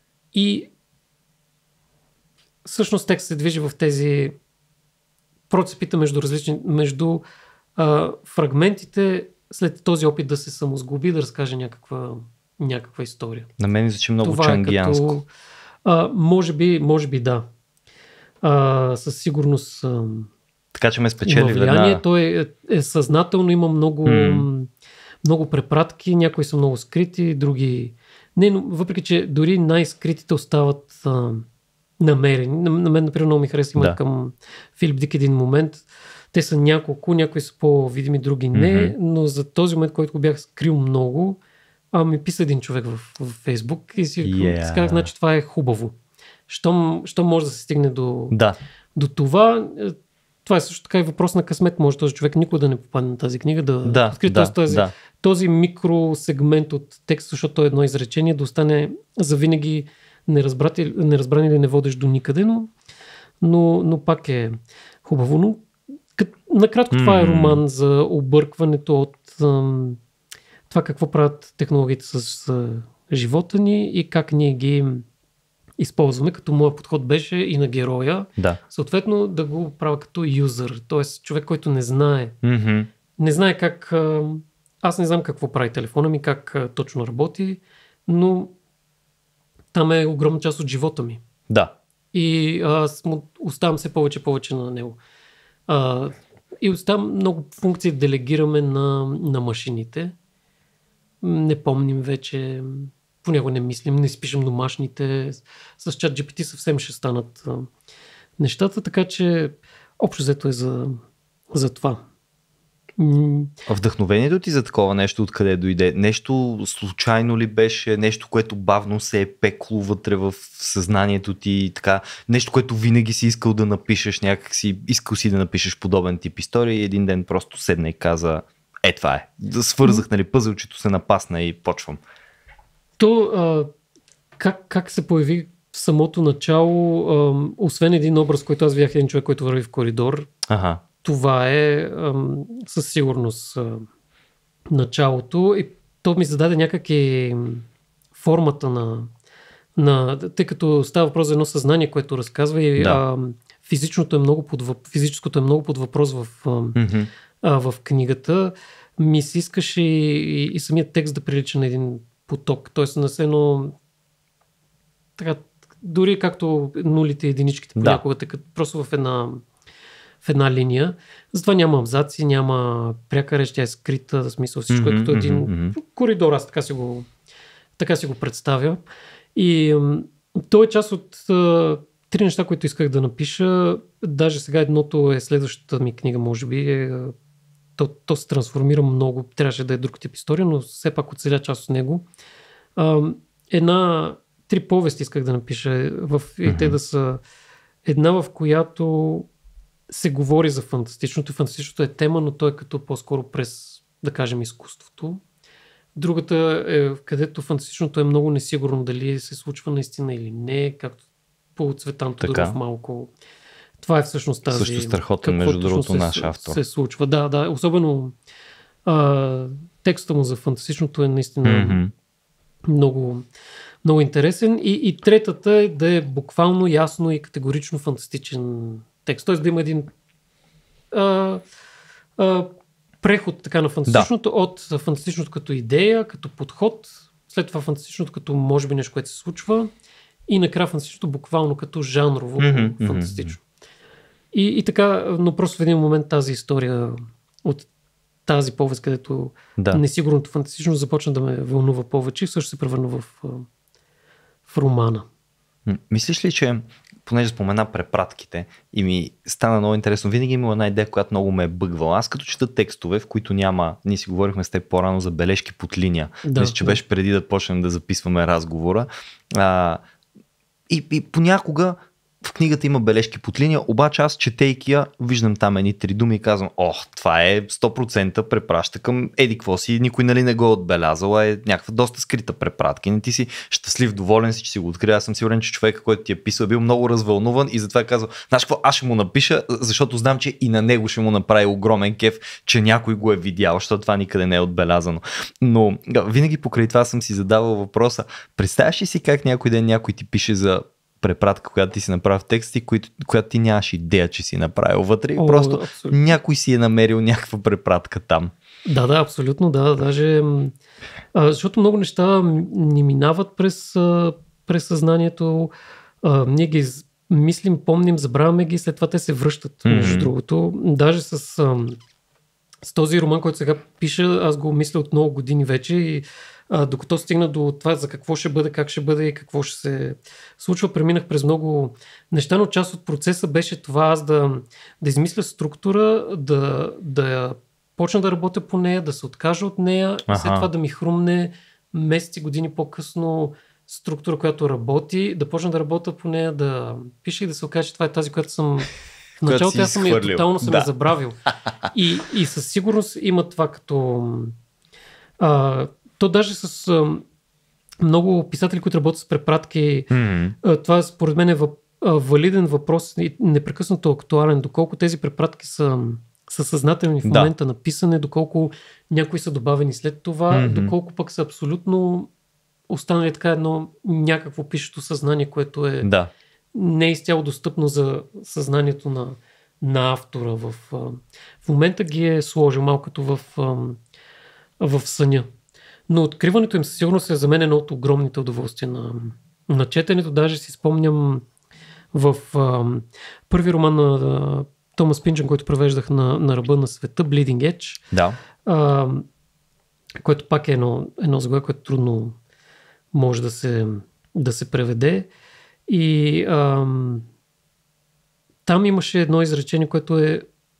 И всъщност текст се движи в тези процепите между различни, между а, фрагментите, след този опит да се самосглоби, да разкаже някаква, някаква история. На мен звучи много това чангианско. Е като, а, може би, може би да. А, със сигурност а, така че ме спечели влияние. Той е, е съзнателно, има много, mm. много препратки, някои са много скрити, други не, но въпреки че дори най-скритите остават а, намерени. На, на мен, например, много ми хареса, има да. Към Филип Дик един момент. Те са няколко, някои са по-видими, други не, mm-hmm. но за този момент, който го бях скрил много, а ми писа един човек в, в Фейсбук и си yeah. казах, значи това е хубаво. Щом, щом може да се стигне до, да. до това. Това е също така и въпрос на късмет. Може този човек никога да не попадне на тази книга, да, да открие да, този, да. този микросегмент от текста, защото той е едно изречение, да остане завинаги неразбран или не водещ до никъде, но, но, но пак е хубаво. Но, кът, накратко, това е роман за объркването от ам, това какво правят технологиите с а, живота ни и как ние ги използваме, като моят подход беше и на героя. Да. Съответно да го правя като юзър, т.е. човек, който не знае. Mm-hmm. Не знае как... Аз не знам какво прави телефона ми, как точно работи, но там е огромна част от живота ми. Да. И аз оставам се повече повече на него. А, и оставам много функции делегираме на, на машините. Не помним вече... Понякога не мислим, не спишем домашните. С ChatGPT съвсем ще станат а, нещата, така че общо взето е за, за това. А вдъхновението ти за такова нещо откъде дойде? Нещо случайно ли беше? Нещо, което бавно се е пекло вътре в съзнанието ти? Така, нещо, което винаги си искал да напишеш, някак си искал си да напишеш подобен тип история и един ден просто седна и каза, е това е. Свързах, нали, пъзълчето се напасна и почвам. То а, как, как се появи в самото начало, а, освен един образ, който аз видях един човек, който върви в коридор, Ага. това е а, със сигурност а, началото и то ми зададе някак и формата на, на... Тъй като става въпрос за едно съзнание, което разказва и да. а, физичното е много под, физическото е много под въпрос в, а, mm-hmm. а, в книгата, ми се искаше и, и, и самият текст да прилича на един поток. Тоест на едно... Така, дори както нулите и единичките да. понякога тъкат просто в една... в една линия. Затова няма абзаци, няма пряка реч, тя е скрита, в смисъл всичко mm-hmm, е като един mm-hmm. коридор, аз така си го, така си го представя. И то е част от а, три неща, които исках да напиша. Даже сега едното е следващата ми книга, може би. Е, то, то се трансформира много, трябваше да е друг тип история, но все пак оцеля част от него. А, една, три повести исках да напиша в, mm-hmm. и те да са една, в която се говори за фантастичното. Фантастичното е тема, но то е като по-скоро през, да кажем, изкуството. Другата е, където фантастичното е много несигурно дали се случва наистина или не, както по Цветан Тодоров малко. Това е всъщност тази... Също страхотен, между другото, наш автор. Се случва, да, да. Особено а, текста му за фантастичното е наистина mm-hmm. много, много интересен. И, и третата е да е буквално, ясно и категорично фантастичен текст. Т.е. да има един а, а, преход така на фантастичното, да. От фантастичното като идея, като подход, след това фантастичното като може би нещо, което се случва и накрая фантастичното буквално като жанрово mm-hmm, фантастично. Mm-hmm. И, и така, но просто в един момент тази история от тази повест, където да. Несигурното фантастично започна да ме вълнува повече и също се превърна в, в романа. Мислиш ли, че понеже спомена препратките и ми стана много интересно, винаги има една идея, която много ме е бъгвала. Аз като чета текстове, в които няма, ние си говорихме с теб по-рано за бележки под линия. Да, мисля, че да. Беше преди да почнем да записваме разговора. А, и, и понякога в книгата има бележки под линия, обаче аз четейки я, виждам там едни три думи и казвам, ох, това е сто процента препраща към еди какво си, никой нали не го е отбелязал, е някаква доста скрита препратка. И не ти си щастлив, доволен си, че си го открия. Аз съм сигурен, че човека, който ти е писал, е бил много развълнуван и затова е казал, знаеш какво, аз ще му напиша, защото знам, че и на него ще му направи огромен кеф, че някой го е видял, защото това никъде не е отбелязано. Но винаги покрай това съм си задавал въпроса, представяш ли си как някой ден някой ти пише за препратка, която ти си направил в тексти, която ти нямаш идея, че си направил вътре. О, просто абсолютно. Някой си е намерил някаква препратка там. Да, да, абсолютно, да. Даже, а, защото много неща ни минават през, а, през съзнанието. А, ние ги мислим, помним, забравяме ги, след това те се връщат, mm-hmm. между другото. Даже с, а, с този роман, който сега пиша, аз го мисля от много години вече и А, докато стигна до това за какво ще бъде, как ще бъде и какво ще се случва, преминах през много неща, но част от процеса беше това аз да, да измисля структура, да, да почна да работя по нея, да се откажа от нея, и след това да ми хрумне месеци, години по-късно структура, която работи, да почна да работя по нея, да пиша и да се окаже, че това е тази, която съм в началото аз съм я тотално съм да. я забравил. И, и със сигурност има това като... А, то даже с а, много писатели, които работят с препратки, mm-hmm. а, това според мен е въп, а, валиден въпрос и непрекъснато актуален, доколко тези препратки са, са съзнателни в момента да. на писане, доколко някои са добавени след това, mm-hmm. доколко пък са абсолютно останали така едно някакво пишещо съзнание, което е да. не е изцяло достъпно за съзнанието на, на автора. В, а, в момента ги е сложил малко като в, а, в съня. Но откриването им със сигурност е за мен едно от огромните удоволствия на, на четенето. Даже си спомням в а, първи роман на а, Томас Пинчън, който превеждах на, на ръба на света, Bleeding Edge, да. а, което пак е едно, едно заглавие, което трудно може да се, да се преведе. И а, там имаше едно изречение, което е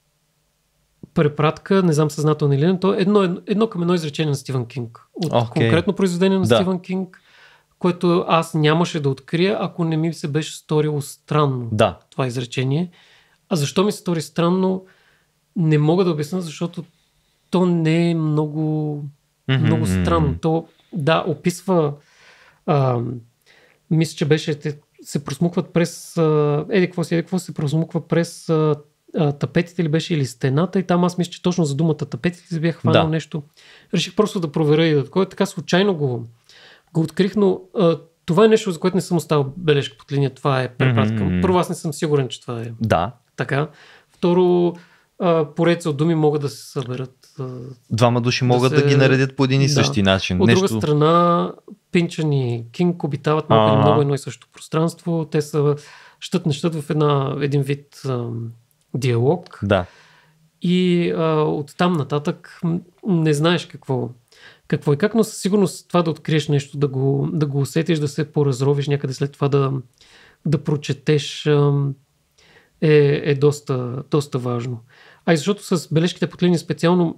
препратка, не знам съзнателно или не, то е едно, едно към едно изречение на Стивън Кинг. От okay. конкретно произведение на да. Стивън Кинг, което аз нямаше да открия, ако не ми се беше сторило странно да. това изречение. А защо ми се стори странно, не мога да обясня, защото то не е много, Mm-hmm. много странно. То, да, описва а, мисля, че беше те, се просмукват през а, еди какво си, еди какво се просмуква през а, а, тапетите ли беше или стената и там аз мисля, че точно за думата тапетите си бях хванал Да. нещо. Реших просто да проверя и да такова. Така случайно го, го открих, но а, това е нещо, за което не съм оставил бележка под линия. Това е препратка. Mm-hmm. Първо, аз не съм сигурен, че това е Да. така. Второ, поредица от думи могат да се съберат. Двама души могат да, да се... да ги наредят по един и да. същи начин. От Нещо... друга страна, Пинчън и Кинг обитават много, много едно и също пространство. Те са щат не щат в една, един вид ам, диалог. Да. И а, от там нататък не знаеш какво, какво и как, но със сигурност това да откриеш нещо, да го, да го усетиш, да се поразровиш някъде след това да, да прочетеш ам, е, е доста, доста важно. А и защото с бележките под линия специално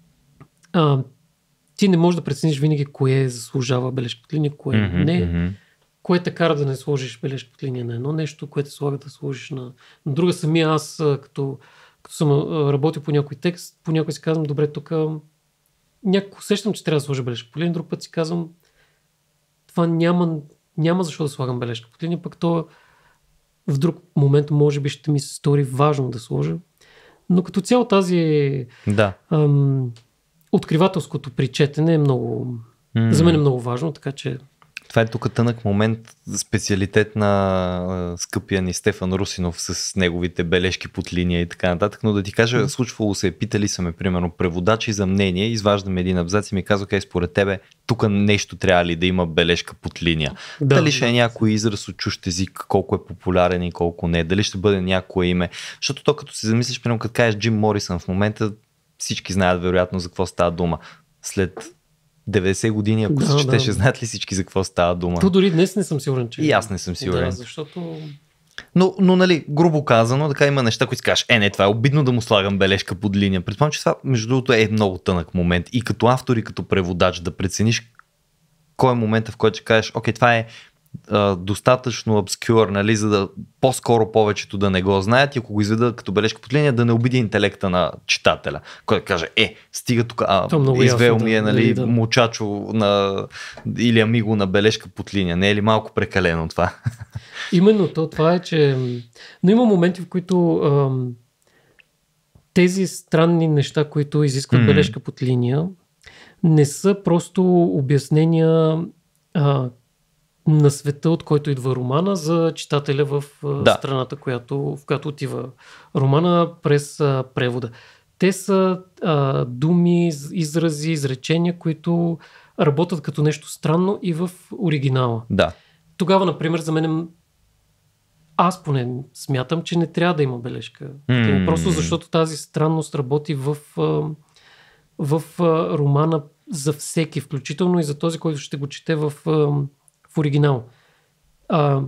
а, ти не можеш да прецениш винаги кое заслужава бележка под линия, кое mm-hmm, не. Mm-hmm. Кое те кара да не сложиш бележка под линия на едно нещо, кое те слага да сложиш на, на друга. Самия аз, като, като съм работил по някой текст, понякога си казвам, добре, тук някакво усещам, че трябва да сложа бележка под линия, друг път си казвам, това няма, няма защо да слагам бележка под линия, пък то в друг момент може би ще ми се стори важно да сложа. Но като цяло тази да. ам, откривателското при четене е много, mm. за мен е много важно, така че това е тук тънък момент, специалитет на скъпия ни Стефан Русинов с неговите бележки под линия и така нататък, но да ти кажа, mm. случвало се, питали са ме, примерно, преводачи за мнение, изваждаме един абзац и ми казва, окей, според тебе, тук нещо трябва ли да има бележка под линия? Да, дали ще да. е някой израз от чужд език, колко е популярен и колко не, дали ще бъде някое име, защото то като се замислиш, примерно, като кажеш Джим Морисън в момента, всички знаят вероятно за какво става дума. След деветдесет години, ако да, се четеше, да. знаят ли всички за какво става дума? То дори днес не съм сигурен, че... И аз не съм сигурен. Да, защото... Но, но, нали, грубо казано, така има неща, които си кажеш, е, не, това е обидно да му слагам бележка под линия. Предполагам, че това, между другото, е много тънък момент. И като автор, и като преводач да прецениш кой е момента, в който ще кажеш, окей, това е а, достатъчно обскюр, нали, за да по-скоро повечето да не го знаят и ако го изведа като бележка под линия, да не обиди интелекта на читателя, който каже, е, стига тук, а, извел ми е, нали, да, да. мучачо на, или амиго на бележка под линия. Не е ли малко прекалено това? Именно то, това е, че но има моменти, в които ам, тези странни неща, които изискват mm. бележка под линия, не са просто обяснения а, на света, от който идва романа, за читателя в да. страната, която, в която отива романа през а, превода. Те са а, думи, изрази, изречения, които работят като нещо странно и в оригинала. Да. Тогава, например, за мен аз поне смятам, че не трябва да има бележка. Mm. Просто защото тази странност работи в, в романа за всеки, включително и за този, който ще го чете в, в оригинал. А,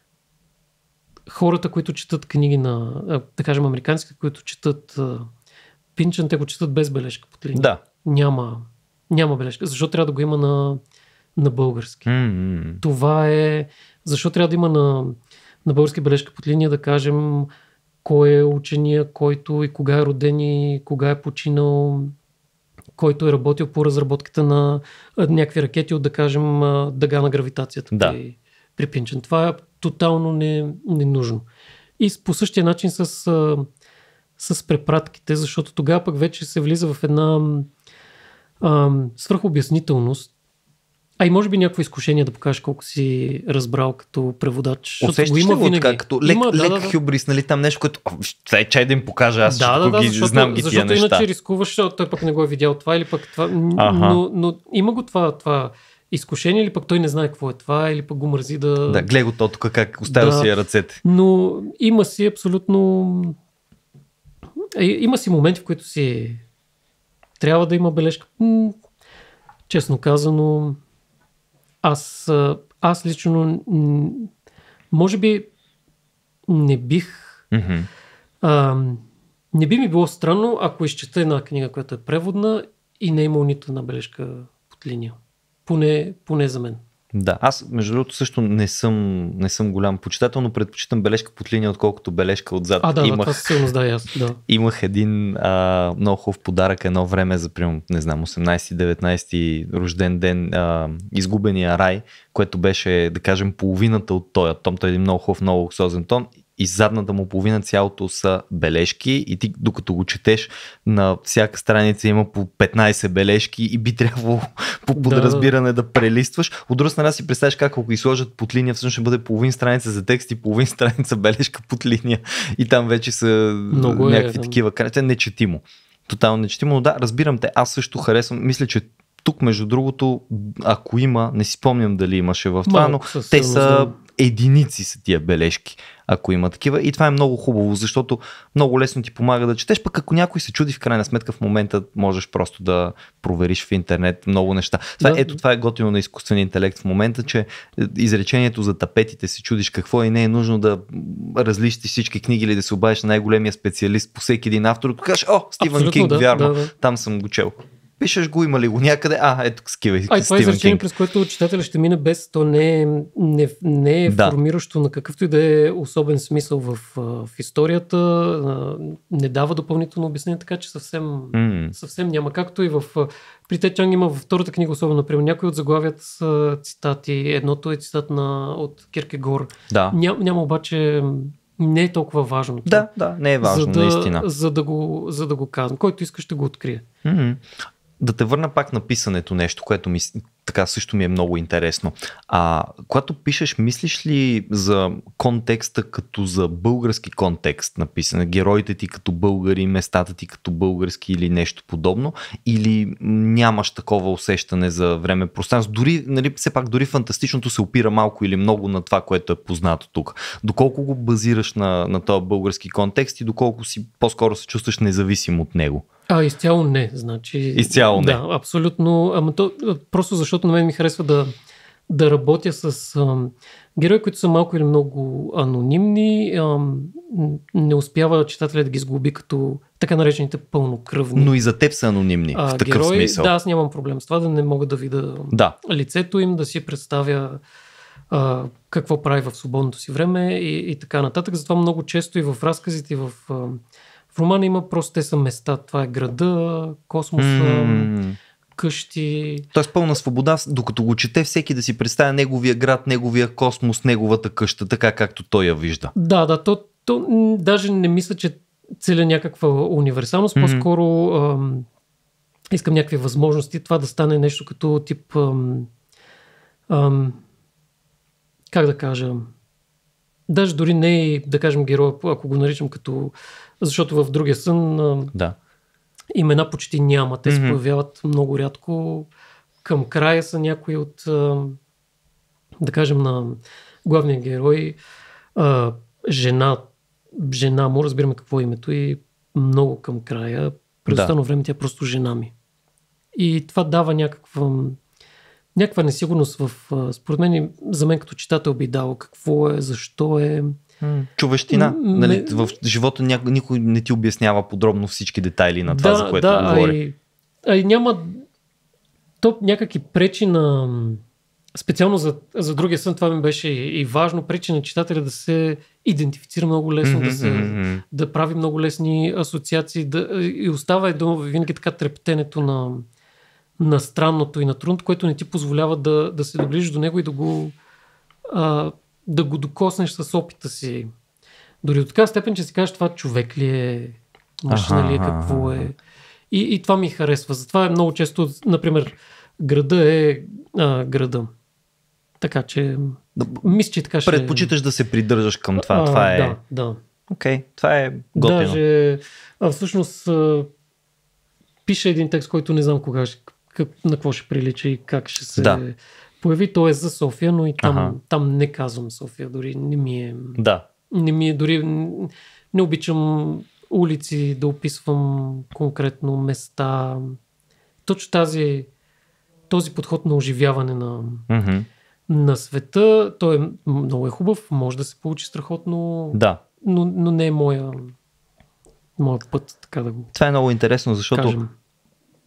хората, които четат книги на, да кажем, американските, които четат Пинчън, те го четат без бележка под линия. Да. Няма, няма бележка. Защо трябва да го има на, на български? Mm-hmm. Това е... Защо трябва да има на, на български бележка под линия, да кажем кой е учения, който и кога е роден и кога е починал, който е работил по разработката на някакви ракети от, да кажем, дъга на гравитацията да. при, при Пинчън. Това е тотално не, ненужно. И по същия начин с, с препратките, защото тогава пък вече се влиза в една а, свръхобяснителност, а и може би някакво изкушение да покажеш колко си разбрал като преводач. Усещаш ли го така, като лек, има, лек да, да, хюбрис, нали, там нещо, което това е чай да им покажа, аз да, да, да, ги, защото, знам ги защото тия неща. Защото иначе рискуваш, той пък не го е видял това или пък това, но, но има го това, това изкушение, или пък той не знае какво е това, или пък го мързи да... Да, гледай го то тук, как оставил да, си ръцете. Но има си абсолютно... Има си моменти, в които си трябва да има бележка. Честно казано, аз, аз лично може би не бих mm-hmm. а, не би ми било странно, ако изчета една книга, която е преводна и не е имал нито една бележка под линия. Поне, поне за мен. Да, аз между другото също не съм, не съм голям почитател, но предпочитам бележка под линия, отколкото бележка отзад. А, да, имах, да, това със сигурност да, аз, да. Имах един а, много хубав подарък едно време за, примерно, не знам, осемнайсети-деветнайсети рожден ден, а, Изгубения рай, което беше, да кажем, половината от този том. Той е един много хубав, много луксозен том. И задната му половина цялото са бележки и ти докато го четеш на всяка страница има по петнайсет бележки и би трябвало по подразбиране да, да прелистваш. От друга страна си представяш как ако ги сложат под линия, всъщност ще бъде половин страница за текст и половин страница бележка под линия и там вече са много някакви е, такива карти. Нечетимо. Тотално нечетимо, но да, разбирам те. Аз също харесвам. Мисля, че тук между другото, ако има, не си спомням дали имаше в това, но те са единици са тия бележки, ако има такива. И това е много хубаво, защото много лесно ти помага да четеш, пък ако някой се чуди в крайна сметка в момента, можеш просто да провериш в интернет много неща. Това, да. Ето това е готино на изкуствения интелект в момента, че изречението за тапетите се чудиш какво и не е нужно да различиш всички книги или да се обадиш на най-големия специалист по всеки един автор, да кажеш, о, Стивън Кинг, да, вярно, да, да. Там съм го чел. Пишеш го, има ли го някъде? А, ето скива. А, това е изречение, през което читателя ще мине без, то не е, не, не е да. формиращо на какъвто и да е особен смисъл в, в историята, не дава допълнително обяснение, така че съвсем, mm. съвсем няма. Както и в при Тед Чанг има във втората книга, особено, например, някои от заглавията са цитати, едното е цитат на, от Киркегор. Да. Ням, няма обаче... Не е толкова важно. Да, да, не е важно, за да, наистина. За да го, за да го казвам. Който иска, ще го открие. Mm-hmm. Да те върна пак на писането, нещо, което ми така също ми е много интересно. А когато пишеш, мислиш ли за контекста като за български контекст на писане? Героите ти като българи, местата ти като български или нещо подобно? Или нямаш такова усещане за време, пространство? Дори, нали, все пак, дори фантастичното се опира малко или много на това, което е познато тук. Доколко го базираш на, на този български контекст и доколко си по-скоро се чувстваш независим от него? А, изцяло не, значи... Изцяло не. Да, абсолютно. Ама то, просто защото на мен ми харесва да, да работя с ам, герои, които са малко или много анонимни. Ам, не успява читателя да ги сглоби като така наречените пълнокръвни. Но и за теб са анонимни, а, в такъв герои, смисъл. Да, аз нямам проблем с това, да не мога да видя да. лицето им, да си представя а, какво прави в свободното си време и, и така нататък. Затова много често и в разказите, и в... А, В романа има просто те са места. Това е града, космоса, mm. къщи. Тоест пълна свобода, докато го чете всеки да си представя неговия град, неговия космос, неговата къща, така както той я вижда. Да, да, то, то даже не мисля, че целя някаква универсалност, mm. по-скоро ам, искам някакви възможности това да стане нещо като тип ам, ам, как да кажа, даже дори не и да кажем героя, ако го наричам като, защото в другия сън да. имена почти няма. Те mm-hmm. се появяват много рядко. Към края са някои от, да кажем, на главния герой. Жена, жена му, разбираме какво е името и много към края. През да. останало време тя е просто жена ми. И това дава някаква някаква несигурност в, според мен, за мен като читател би дало какво е, защо е. Човещина. М- нали, в живота ня... никой не ти обяснява подробно всички детайли на това, да, за което да, говори. А и няма... То някак пречи на... Специално за, за другия сън, това ми беше и, и важно, пречи на читателя да се идентифицира много лесно, mm-hmm, да, се, mm-hmm. да прави много лесни асоциации да, и остава едно винаги така трептенето на на странното и на трудното, което не ти позволява да, да се доближиш до него и да го, а, да го докоснеш с опита си. Дори до така степен, че си кажеш това човек ли е, машина ли е, какво е. И, и това ми харесва. Затова е много често, например, града е а, града. Така че, мисля, че така ще... Предпочиташ да се придържаш към това. А, това е... Да, да. Окей, okay, това е готино. Даже, а, всъщност, а, пише един текст, който не знам кога ще Как, на какво ще прилича и как ще се да. появи. То е за София, но и там, ага. там не казвам София. Дори не ми е... Да. Не ми е, дори не обичам улици да описвам конкретно места. Точно тази, този подход на оживяване на, mm-hmm. на света, той е много е хубав, може да се получи страхотно, да. но, но не е моя, моя път, така да го Това е много интересно, защото кажем.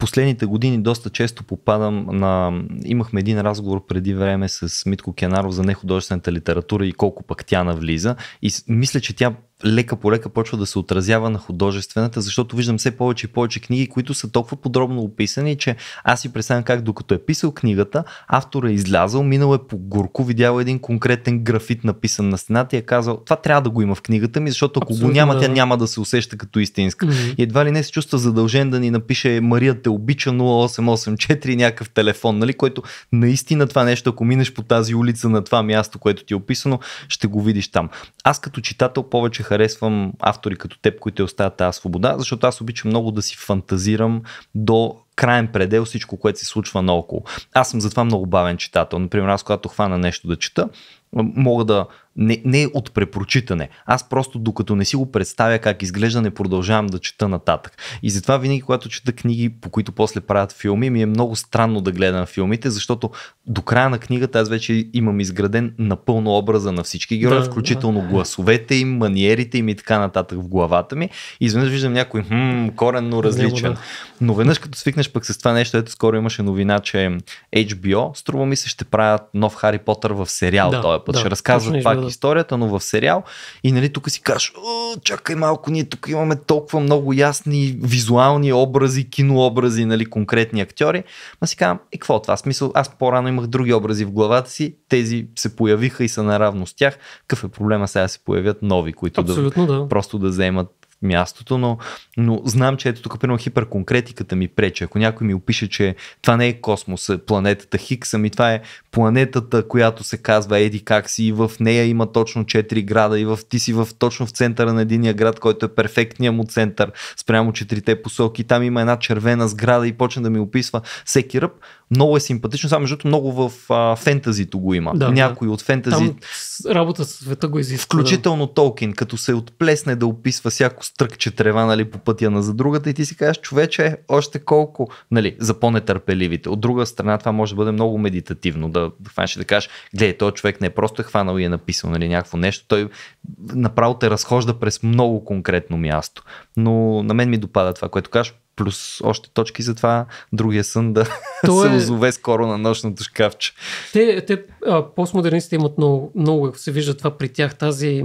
последните години доста често попадам на... Имахме един разговор преди време с Митко Кенаров за нехудожествената литература и колко пък тя навлиза. И мисля, че тя лека по лека почва да се отразява на художествената, защото виждам все повече и повече книги, които са толкова подробно описани, че аз си представям как докато е писал книгата, автор е излязъл, минал е по горко, видял един конкретен графит написан на стената и е казал, това трябва да го има в книгата ми, защото ако абсолютно го няма, да. Тя няма да се усеща като истинска. Mm-hmm. И едва ли не се чувства задължен да ни напише Мария те обича нула осем осем четири някакъв телефон, нали, който наистина това нещо, ако минеш по тази улица на това място, което ти е описано, ще го видиш там. Аз като читател повече харесвам автори като теб, които оставят тази свобода, защото аз обичам много да си фантазирам до краен предел всичко, което се случва наоколо. Аз съм затова много бавен читател. Например, аз когато хвана нещо да чета, мога да... Не, не от препрочитане. Аз просто докато не си го представя как изглежда, не продължавам да чета нататък. И затова винаги, когато чета книги, по които после правят филми, ми е много странно да гледам филмите, защото до края на книгата аз вече имам изграден напълно образа на всички герои, да, включително да. Гласовете им, маниерите им и така нататък в главата ми. И изведнъж виждам някой хм, коренно различен. Да. Но веднъж като свикнеш пък с това нещо, ето скоро имаше новина, че Ейч Би О, струва ми се, ще правят нов Хари Потър в сериал. Да, този път. Да, ще разказват пак да. Историята, но в сериал. И нали тук си кажеш, чакай малко, ние тук имаме толкова много ясни визуални образи, кинообрази, нали, конкретни актьори. Ма си казвам, и какво от това? Смисъл, аз по-рано имах други образи в главата си, тези се появиха и са наравно с тях. Какъв е проблема сега да се появят нови, които да, да просто да вземат мястото, но, но знам, че ето тук, примерно, хиперконкретиката ми пречи. Ако някой ми опише, че това не е космос, планетата Хикс, ами това е планетата, която се казва Еди как си, и в нея има точно четири града и в, ти си в, точно в центъра на единия град, който е перфектният му център спрямо четирите посоки. Там има една червена сграда и почне да ми описва всеки ръб. Много е симпатично, само между много в а, фентазито го има. Да, някой да. От фентази... Там работа с света го изисква. Включително да. Толкин, като се отплесне да описва всяко стръкче трева, нали, по пътя на за другата и ти си кажеш, човече, още колко, нали, за по-нетърпеливите. От друга страна това може да бъде много медитативно, да, да хванеш да кажеш, гледай, този човек не е просто е хванал и е написал, нали, някакво нещо, той направо те разхожда през много конкретно място. Но на мен ми допада това, което кажеш, плюс още точки за това другия сън да се е... озове скоро на нощното шкафче. Те, те а, постмодернистите имат много, много, се вижда това при тях, тази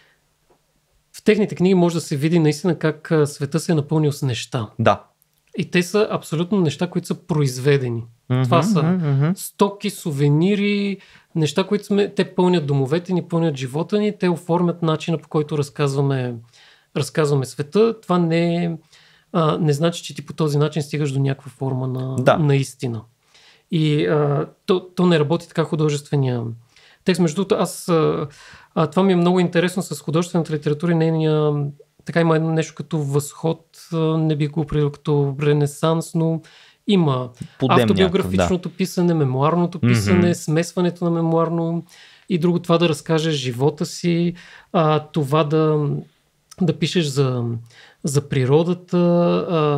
в техните книги може да се види наистина как света се е напълнил с неща. Да. И те са абсолютно неща, които са произведени. Mm-hmm, това са mm-hmm. стоки, сувенири, неща, които сме, те пълнят домовете ни, пълнят живота ни, те оформят начина, по който разказваме, разказваме света. Това не е А, не значи, че ти по този начин стигаш до някаква форма на, да. на истина. И а, то, то не работи така художествения текст. Между другото, аз а, а, това ми е много интересно с художествената литература и нейния, така има едно нещо като възход, а, не би го определил като ренесанс, но има Подем автобиографичното да. Писане, мемуарното писане, mm-hmm. смесването на мемуарно и друго, това да разкажеш живота си, а, това да, да пишеш за за природата, а,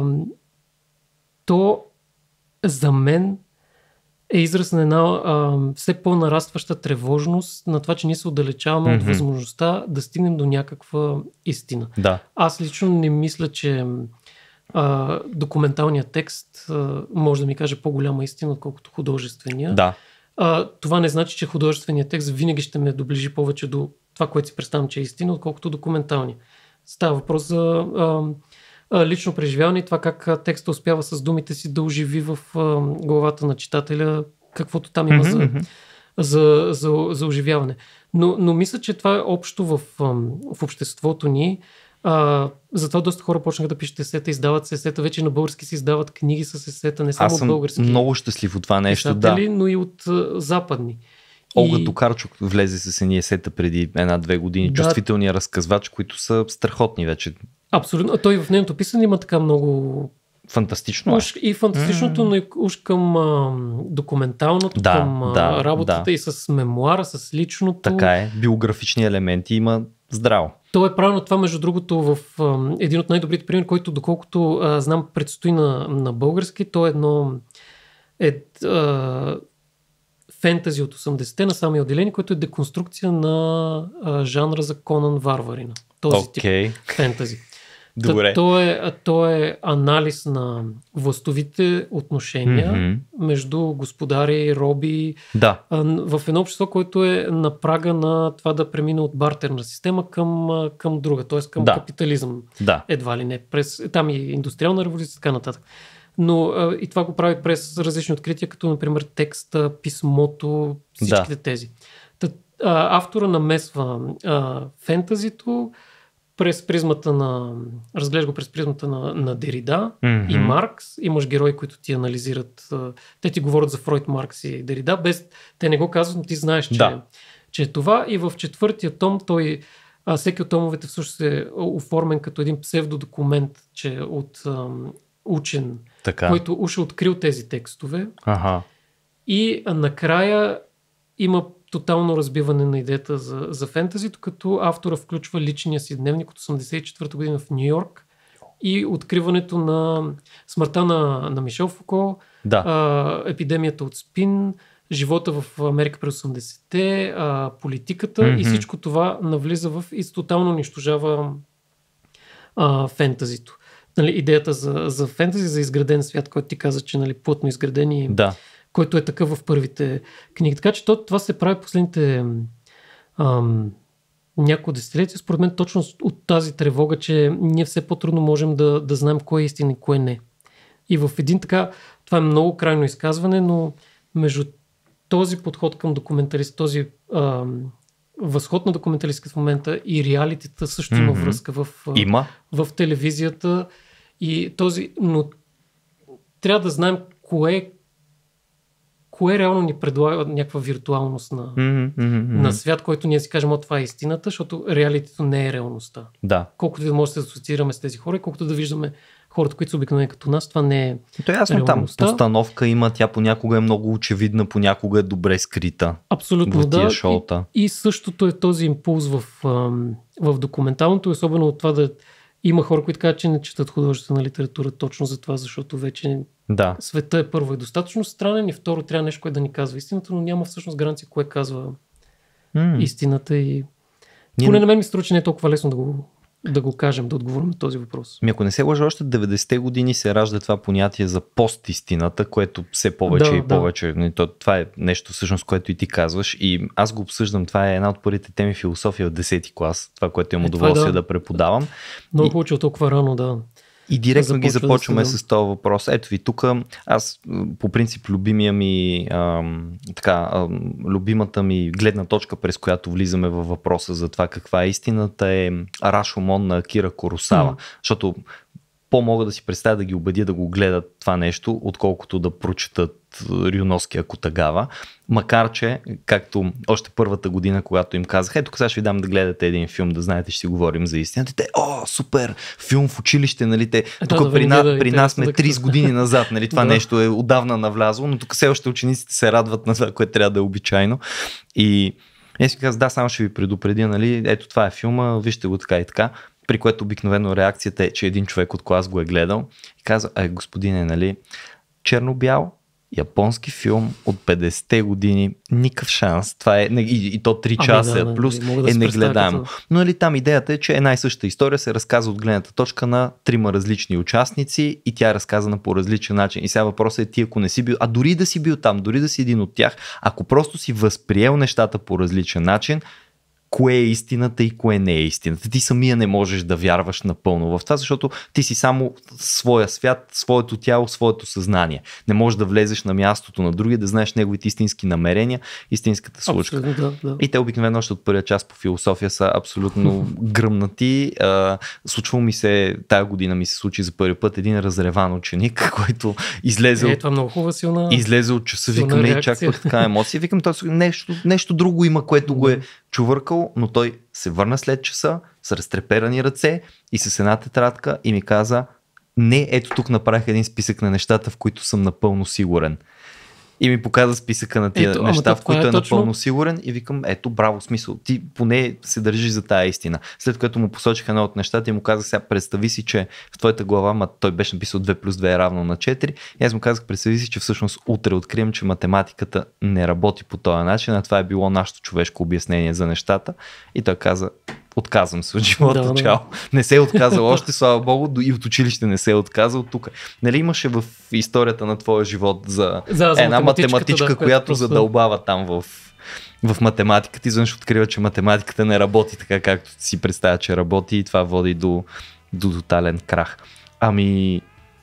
то за мен е израз на една а, все по-нарастваща тревожност на това, че ние се отдалечаваме mm-hmm. от възможността да стигнем до някаква истина. Да. Аз лично не мисля, че а, документалният текст а, може да ми каже по-голяма истина, отколкото художествения. Да. А, това не значи, че художественият текст винаги ще ме доближи повече до това, което си представям, че е истина, отколкото документалния. Става въпрос за а, а, лично преживяване и това как текста успява с думите си да оживи в а, главата на читателя каквото там има mm-hmm. за, за, за, за оживяване. Но, но мисля, че това е общо в, в обществото ни. А, затова доста хора почнаха да пишат есета, издават се есета, вече на български се издават книги с есета, не само Аз съм от български много щастлив от това нещо, писатели, да. но и от а, западни. Олга и... Токарчук влезе с едни есета преди една-две години. Да. Чувствителния разказвач, които са страхотни вече. Абсолютно. Той в нейното писане има така много... Фантастично. Уж и фантастичното, mm. но и уж към а, документалното, да, към да, а, работата да. И с мемуара, с личното. Така е. Биографични елементи има здраво. То е правилно това, между другото, в а, един от най-добрите примери, който доколкото а, знам предстои на, на български, то е едно е, а, фентази от осемдесетте на Сами Отделени, което е деконструкция на а, жанра за Конан Варварина. Този okay. тип фентази. Добре. То е, то е анализ на властовите отношения mm-hmm. между господари, роби, да. в едно общество, което е на прага на това да премине от бартерна система към, към друга, т.е. към да. капитализъм. Да. Едва ли не. През, там и индустриална революция и така нататък. Но а, и това го прави през различни открития, като например текста, писмото, всичките да. тези. Та, а, автора намесва а, фентазито през призмата на... разглежда го през призмата на, на Дерида mm-hmm. и Маркс. Имаш герои, които ти анализират. А, те ти говорят за Фройд, Маркс и Дерида, без... Те не го казват, но ти знаеш, че, да. че е това. И в четвъртия том той... А, всеки от томовете всъщност е оформен като един псевдодокумент, че от ам, учен, така. който уж е открил тези текстове. Ага. И а, накрая има тотално разбиване на идеята за, за фентазито, като автора включва личния си дневник от осемдесет и четвърта година в Ню Йорк и откриването на смъртта на, на Мишел Фуко, да. а, епидемията от спин, живота в Америка през осемдесетте, а, политиката mm-hmm. и всичко това навлиза в и тотално унищожава а, фентазито. Нали, идеята за, за фентази, за изграден свят, който ти каза, че нали, плътно изграден и да. който е такъв в първите книги. Така че това се прави последните ам, няколко десетилетия. Според мен точно от тази тревога, че ние все по-трудно можем да, да знаем кое е истина и кое не. И в един така, това е много крайно изказване, но между този подход към документалист, този ам, възход на документалистика в момента и реалитета също mm-hmm. има връзка в, има. в телевизията. И този, но трябва да знаем кое кое реално ни предлага някаква виртуалност на, mm-hmm, mm-hmm. на свят, който ние си кажем, о, това е истината, защото реалитето не е реалността. Да. Колкото да може да се асоциираме с тези хора, колкото да виждаме хората, които са обикновени като нас, това не е То е ясно реалността. Там постановка има, тя понякога е много очевидна, понякога е добре скрита. Абсолютно, в тия да. шоута. И, и същото е този импулс в, в документалното, особено от това да има хора, които казват, че не четат художествена литература точно за това, защото вече да. света е първо е достатъчно странен и второ трябва нещо, което да ни казва истината, но няма всъщност гаранция кое казва mm. истината и Ние... поне на мен ми струва, че не е толкова лесно да го, да го кажем, да отговорим на този въпрос. Ми ако не се лъжа, още деветдесетте години се ражда това понятие за постистината, което все повече да, и повече. Да. Това е нещо всъщност, което и ти казваш и аз го обсъждам. Това е една от първите теми философия от десети клас. Това, което имам е, удоволствие да. да преподавам. Много хубаво, че толкова рано да... И директно ги започваме да с този въпрос. Ето ви тук, аз по принцип любимия ми, ам, така, ам, любимата ми гледна точка, през която влизаме във въпроса за това каква е истината, е Рашомон на Акира Куросава. Mm. Защото по-мога да си представя да ги убедя да го гледат това нещо, отколкото да прочетат Рюноски Акутагава. Макар че, както още първата година, когато им казах, ето сега ще ви дам да гледате един филм, да знаете, ще си говорим за истината. Те, о, супер, филм в училище, нали, те, тук да, при, да, на, при нас сме трийсет години назад, нали, това да. нещо е отдавна навлязло, но тук все още учениците се радват на това, което трябва да е обичайно. И аз си казах, да, само ще ви предупредя, нали, ето това е филма, вижте го така и така. При което обикновено реакцията е, че един човек от клас го е гледал и казва, ай господине, нали, черно-бял, японски филм от петдесетте години, никакъв шанс, това е, и, и то три часа, ами да, плюс да, е негледаемо. Като... Но нали, там идеята е, че една и съща история се разказва от гледната точка на трима различни участници и тя е разказана по различен начин. И сега въпросът е ти, ако не си бил, а дори да си бил там, дори да си един от тях, ако просто си възприел нещата по различен начин, кое е истината и кое не е истината. Ти самия не можеш да вярваш напълно в това, защото ти си само своя свят, своето тяло, своето съзнание. Не можеш да влезеш на мястото на другия, да знаеш неговите истински намерения, истинската случка. Да, да. И те обикновено още от първия час по философия са абсолютно гръмнати. Случва ми се, тая година ми се случи за първи път един разреван ученик, който излезе, е, това много хубава, силна, излезе от часа, викам, не, чак пък така емоция. Викам, нещо, нещо друго има, което го е чувъркал, но той се върна след часа с разтреперани ръце и с една тетрадка и ми каза, не, ето тук направих един списък на нещата, в които съм напълно сигурен. И ми показа списъка на тия ето, неща, в които е, е напълно сигурен и викам, ето, браво, смисъл, ти поне се държиш за тая истина. След което му посочих едно от нещата и му казах, сега представи си, че в твоята глава, ма той беше написал две плюс две е равно на четири и аз му казах, представи си, че всъщност утре открием, че математиката не работи по този начин, а това е било нашето човешко обяснение за нещата и той каза, отказвам се от живота, Да, да. чао. Не се е отказал още, слава богу, и от училище не се е отказал тук. Нали имаше в историята на твоя живот за, За, за една математичка, да, която просто... задълбава там в, в математиката и изведнъж открива, че математиката не работи така, както си представя, че работи и това води до, до тотален крах. Ами,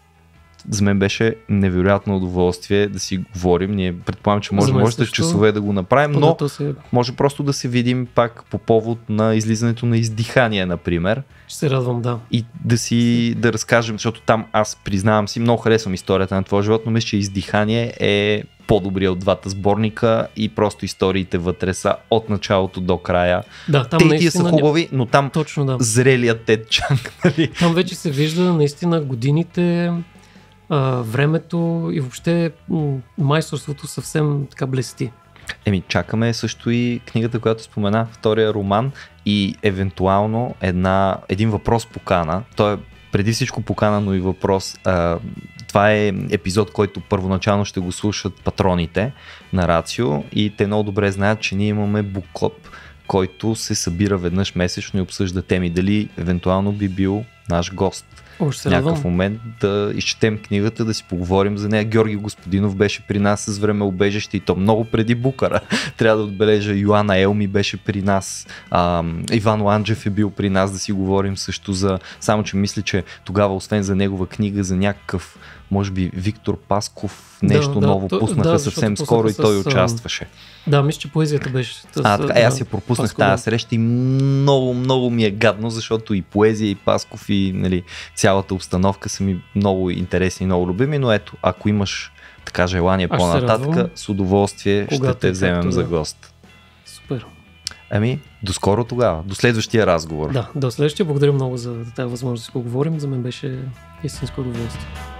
за мен беше невероятно удоволствие да си говорим. Ние предполагам, че може, може да часове да го направим, но да се... може просто да се видим пак по повод на излизането на Издихание, например. Ще се радвам, да. И да си да разкажем, защото там аз признавам си, много харесвам историята на твоя живот, но мисля, че Издихание е по-добрия от двата сборника и просто историите вътре са от началото до края. Да, там те наистина... тия са хубави, но там точно, да. зрелият Тед Чанг, нали? Там вече се вижда наистина годините, а, времето и въобще м- майсторството съвсем така блести. Еми, чакаме също и книгата, която спомена, втория роман и евентуално една, един въпрос покана. Той е преди всичко покана, но и въпрос. А, това е епизод, който първоначално ще го слушат патроните на Рацио и те много добре знаят, че ние имаме бук клуб, който се събира веднъж месечно и обсъжда теми. Дали евентуално би бил наш гост. Още в някакъв момент да изчетем книгата, да си поговорим за нея. Георги Господинов беше при нас с Времеубежище и то много преди Букара. Трябва да отбележа, Йоана Елми беше при нас, а, Иван Ланджев е бил при нас, да си говорим също за... Само че мисля, че тогава, освен за негова книга, за някакъв, може би, Виктор Пасков нещо да, да, ново то, пуснаха да, съвсем скоро и той с, участваше. Да, мисля, че поезията беше. С, а, така, да, аз я пропуснах Пасков, тази среща и много, много ми е гадно, защото и поезия, и Пасков, и нали, цялата обстановка са ми много интересни и много любими, но ето, ако имаш така желание аз по-нататък, с удоволствие когато ще те вземем както, за да. гост. Супер. Ами, до скоро тогава, до следващия разговор. Да, до следващия. Благодаря много за тази възможност да си поговорим. За мен беше истинско удоволствие.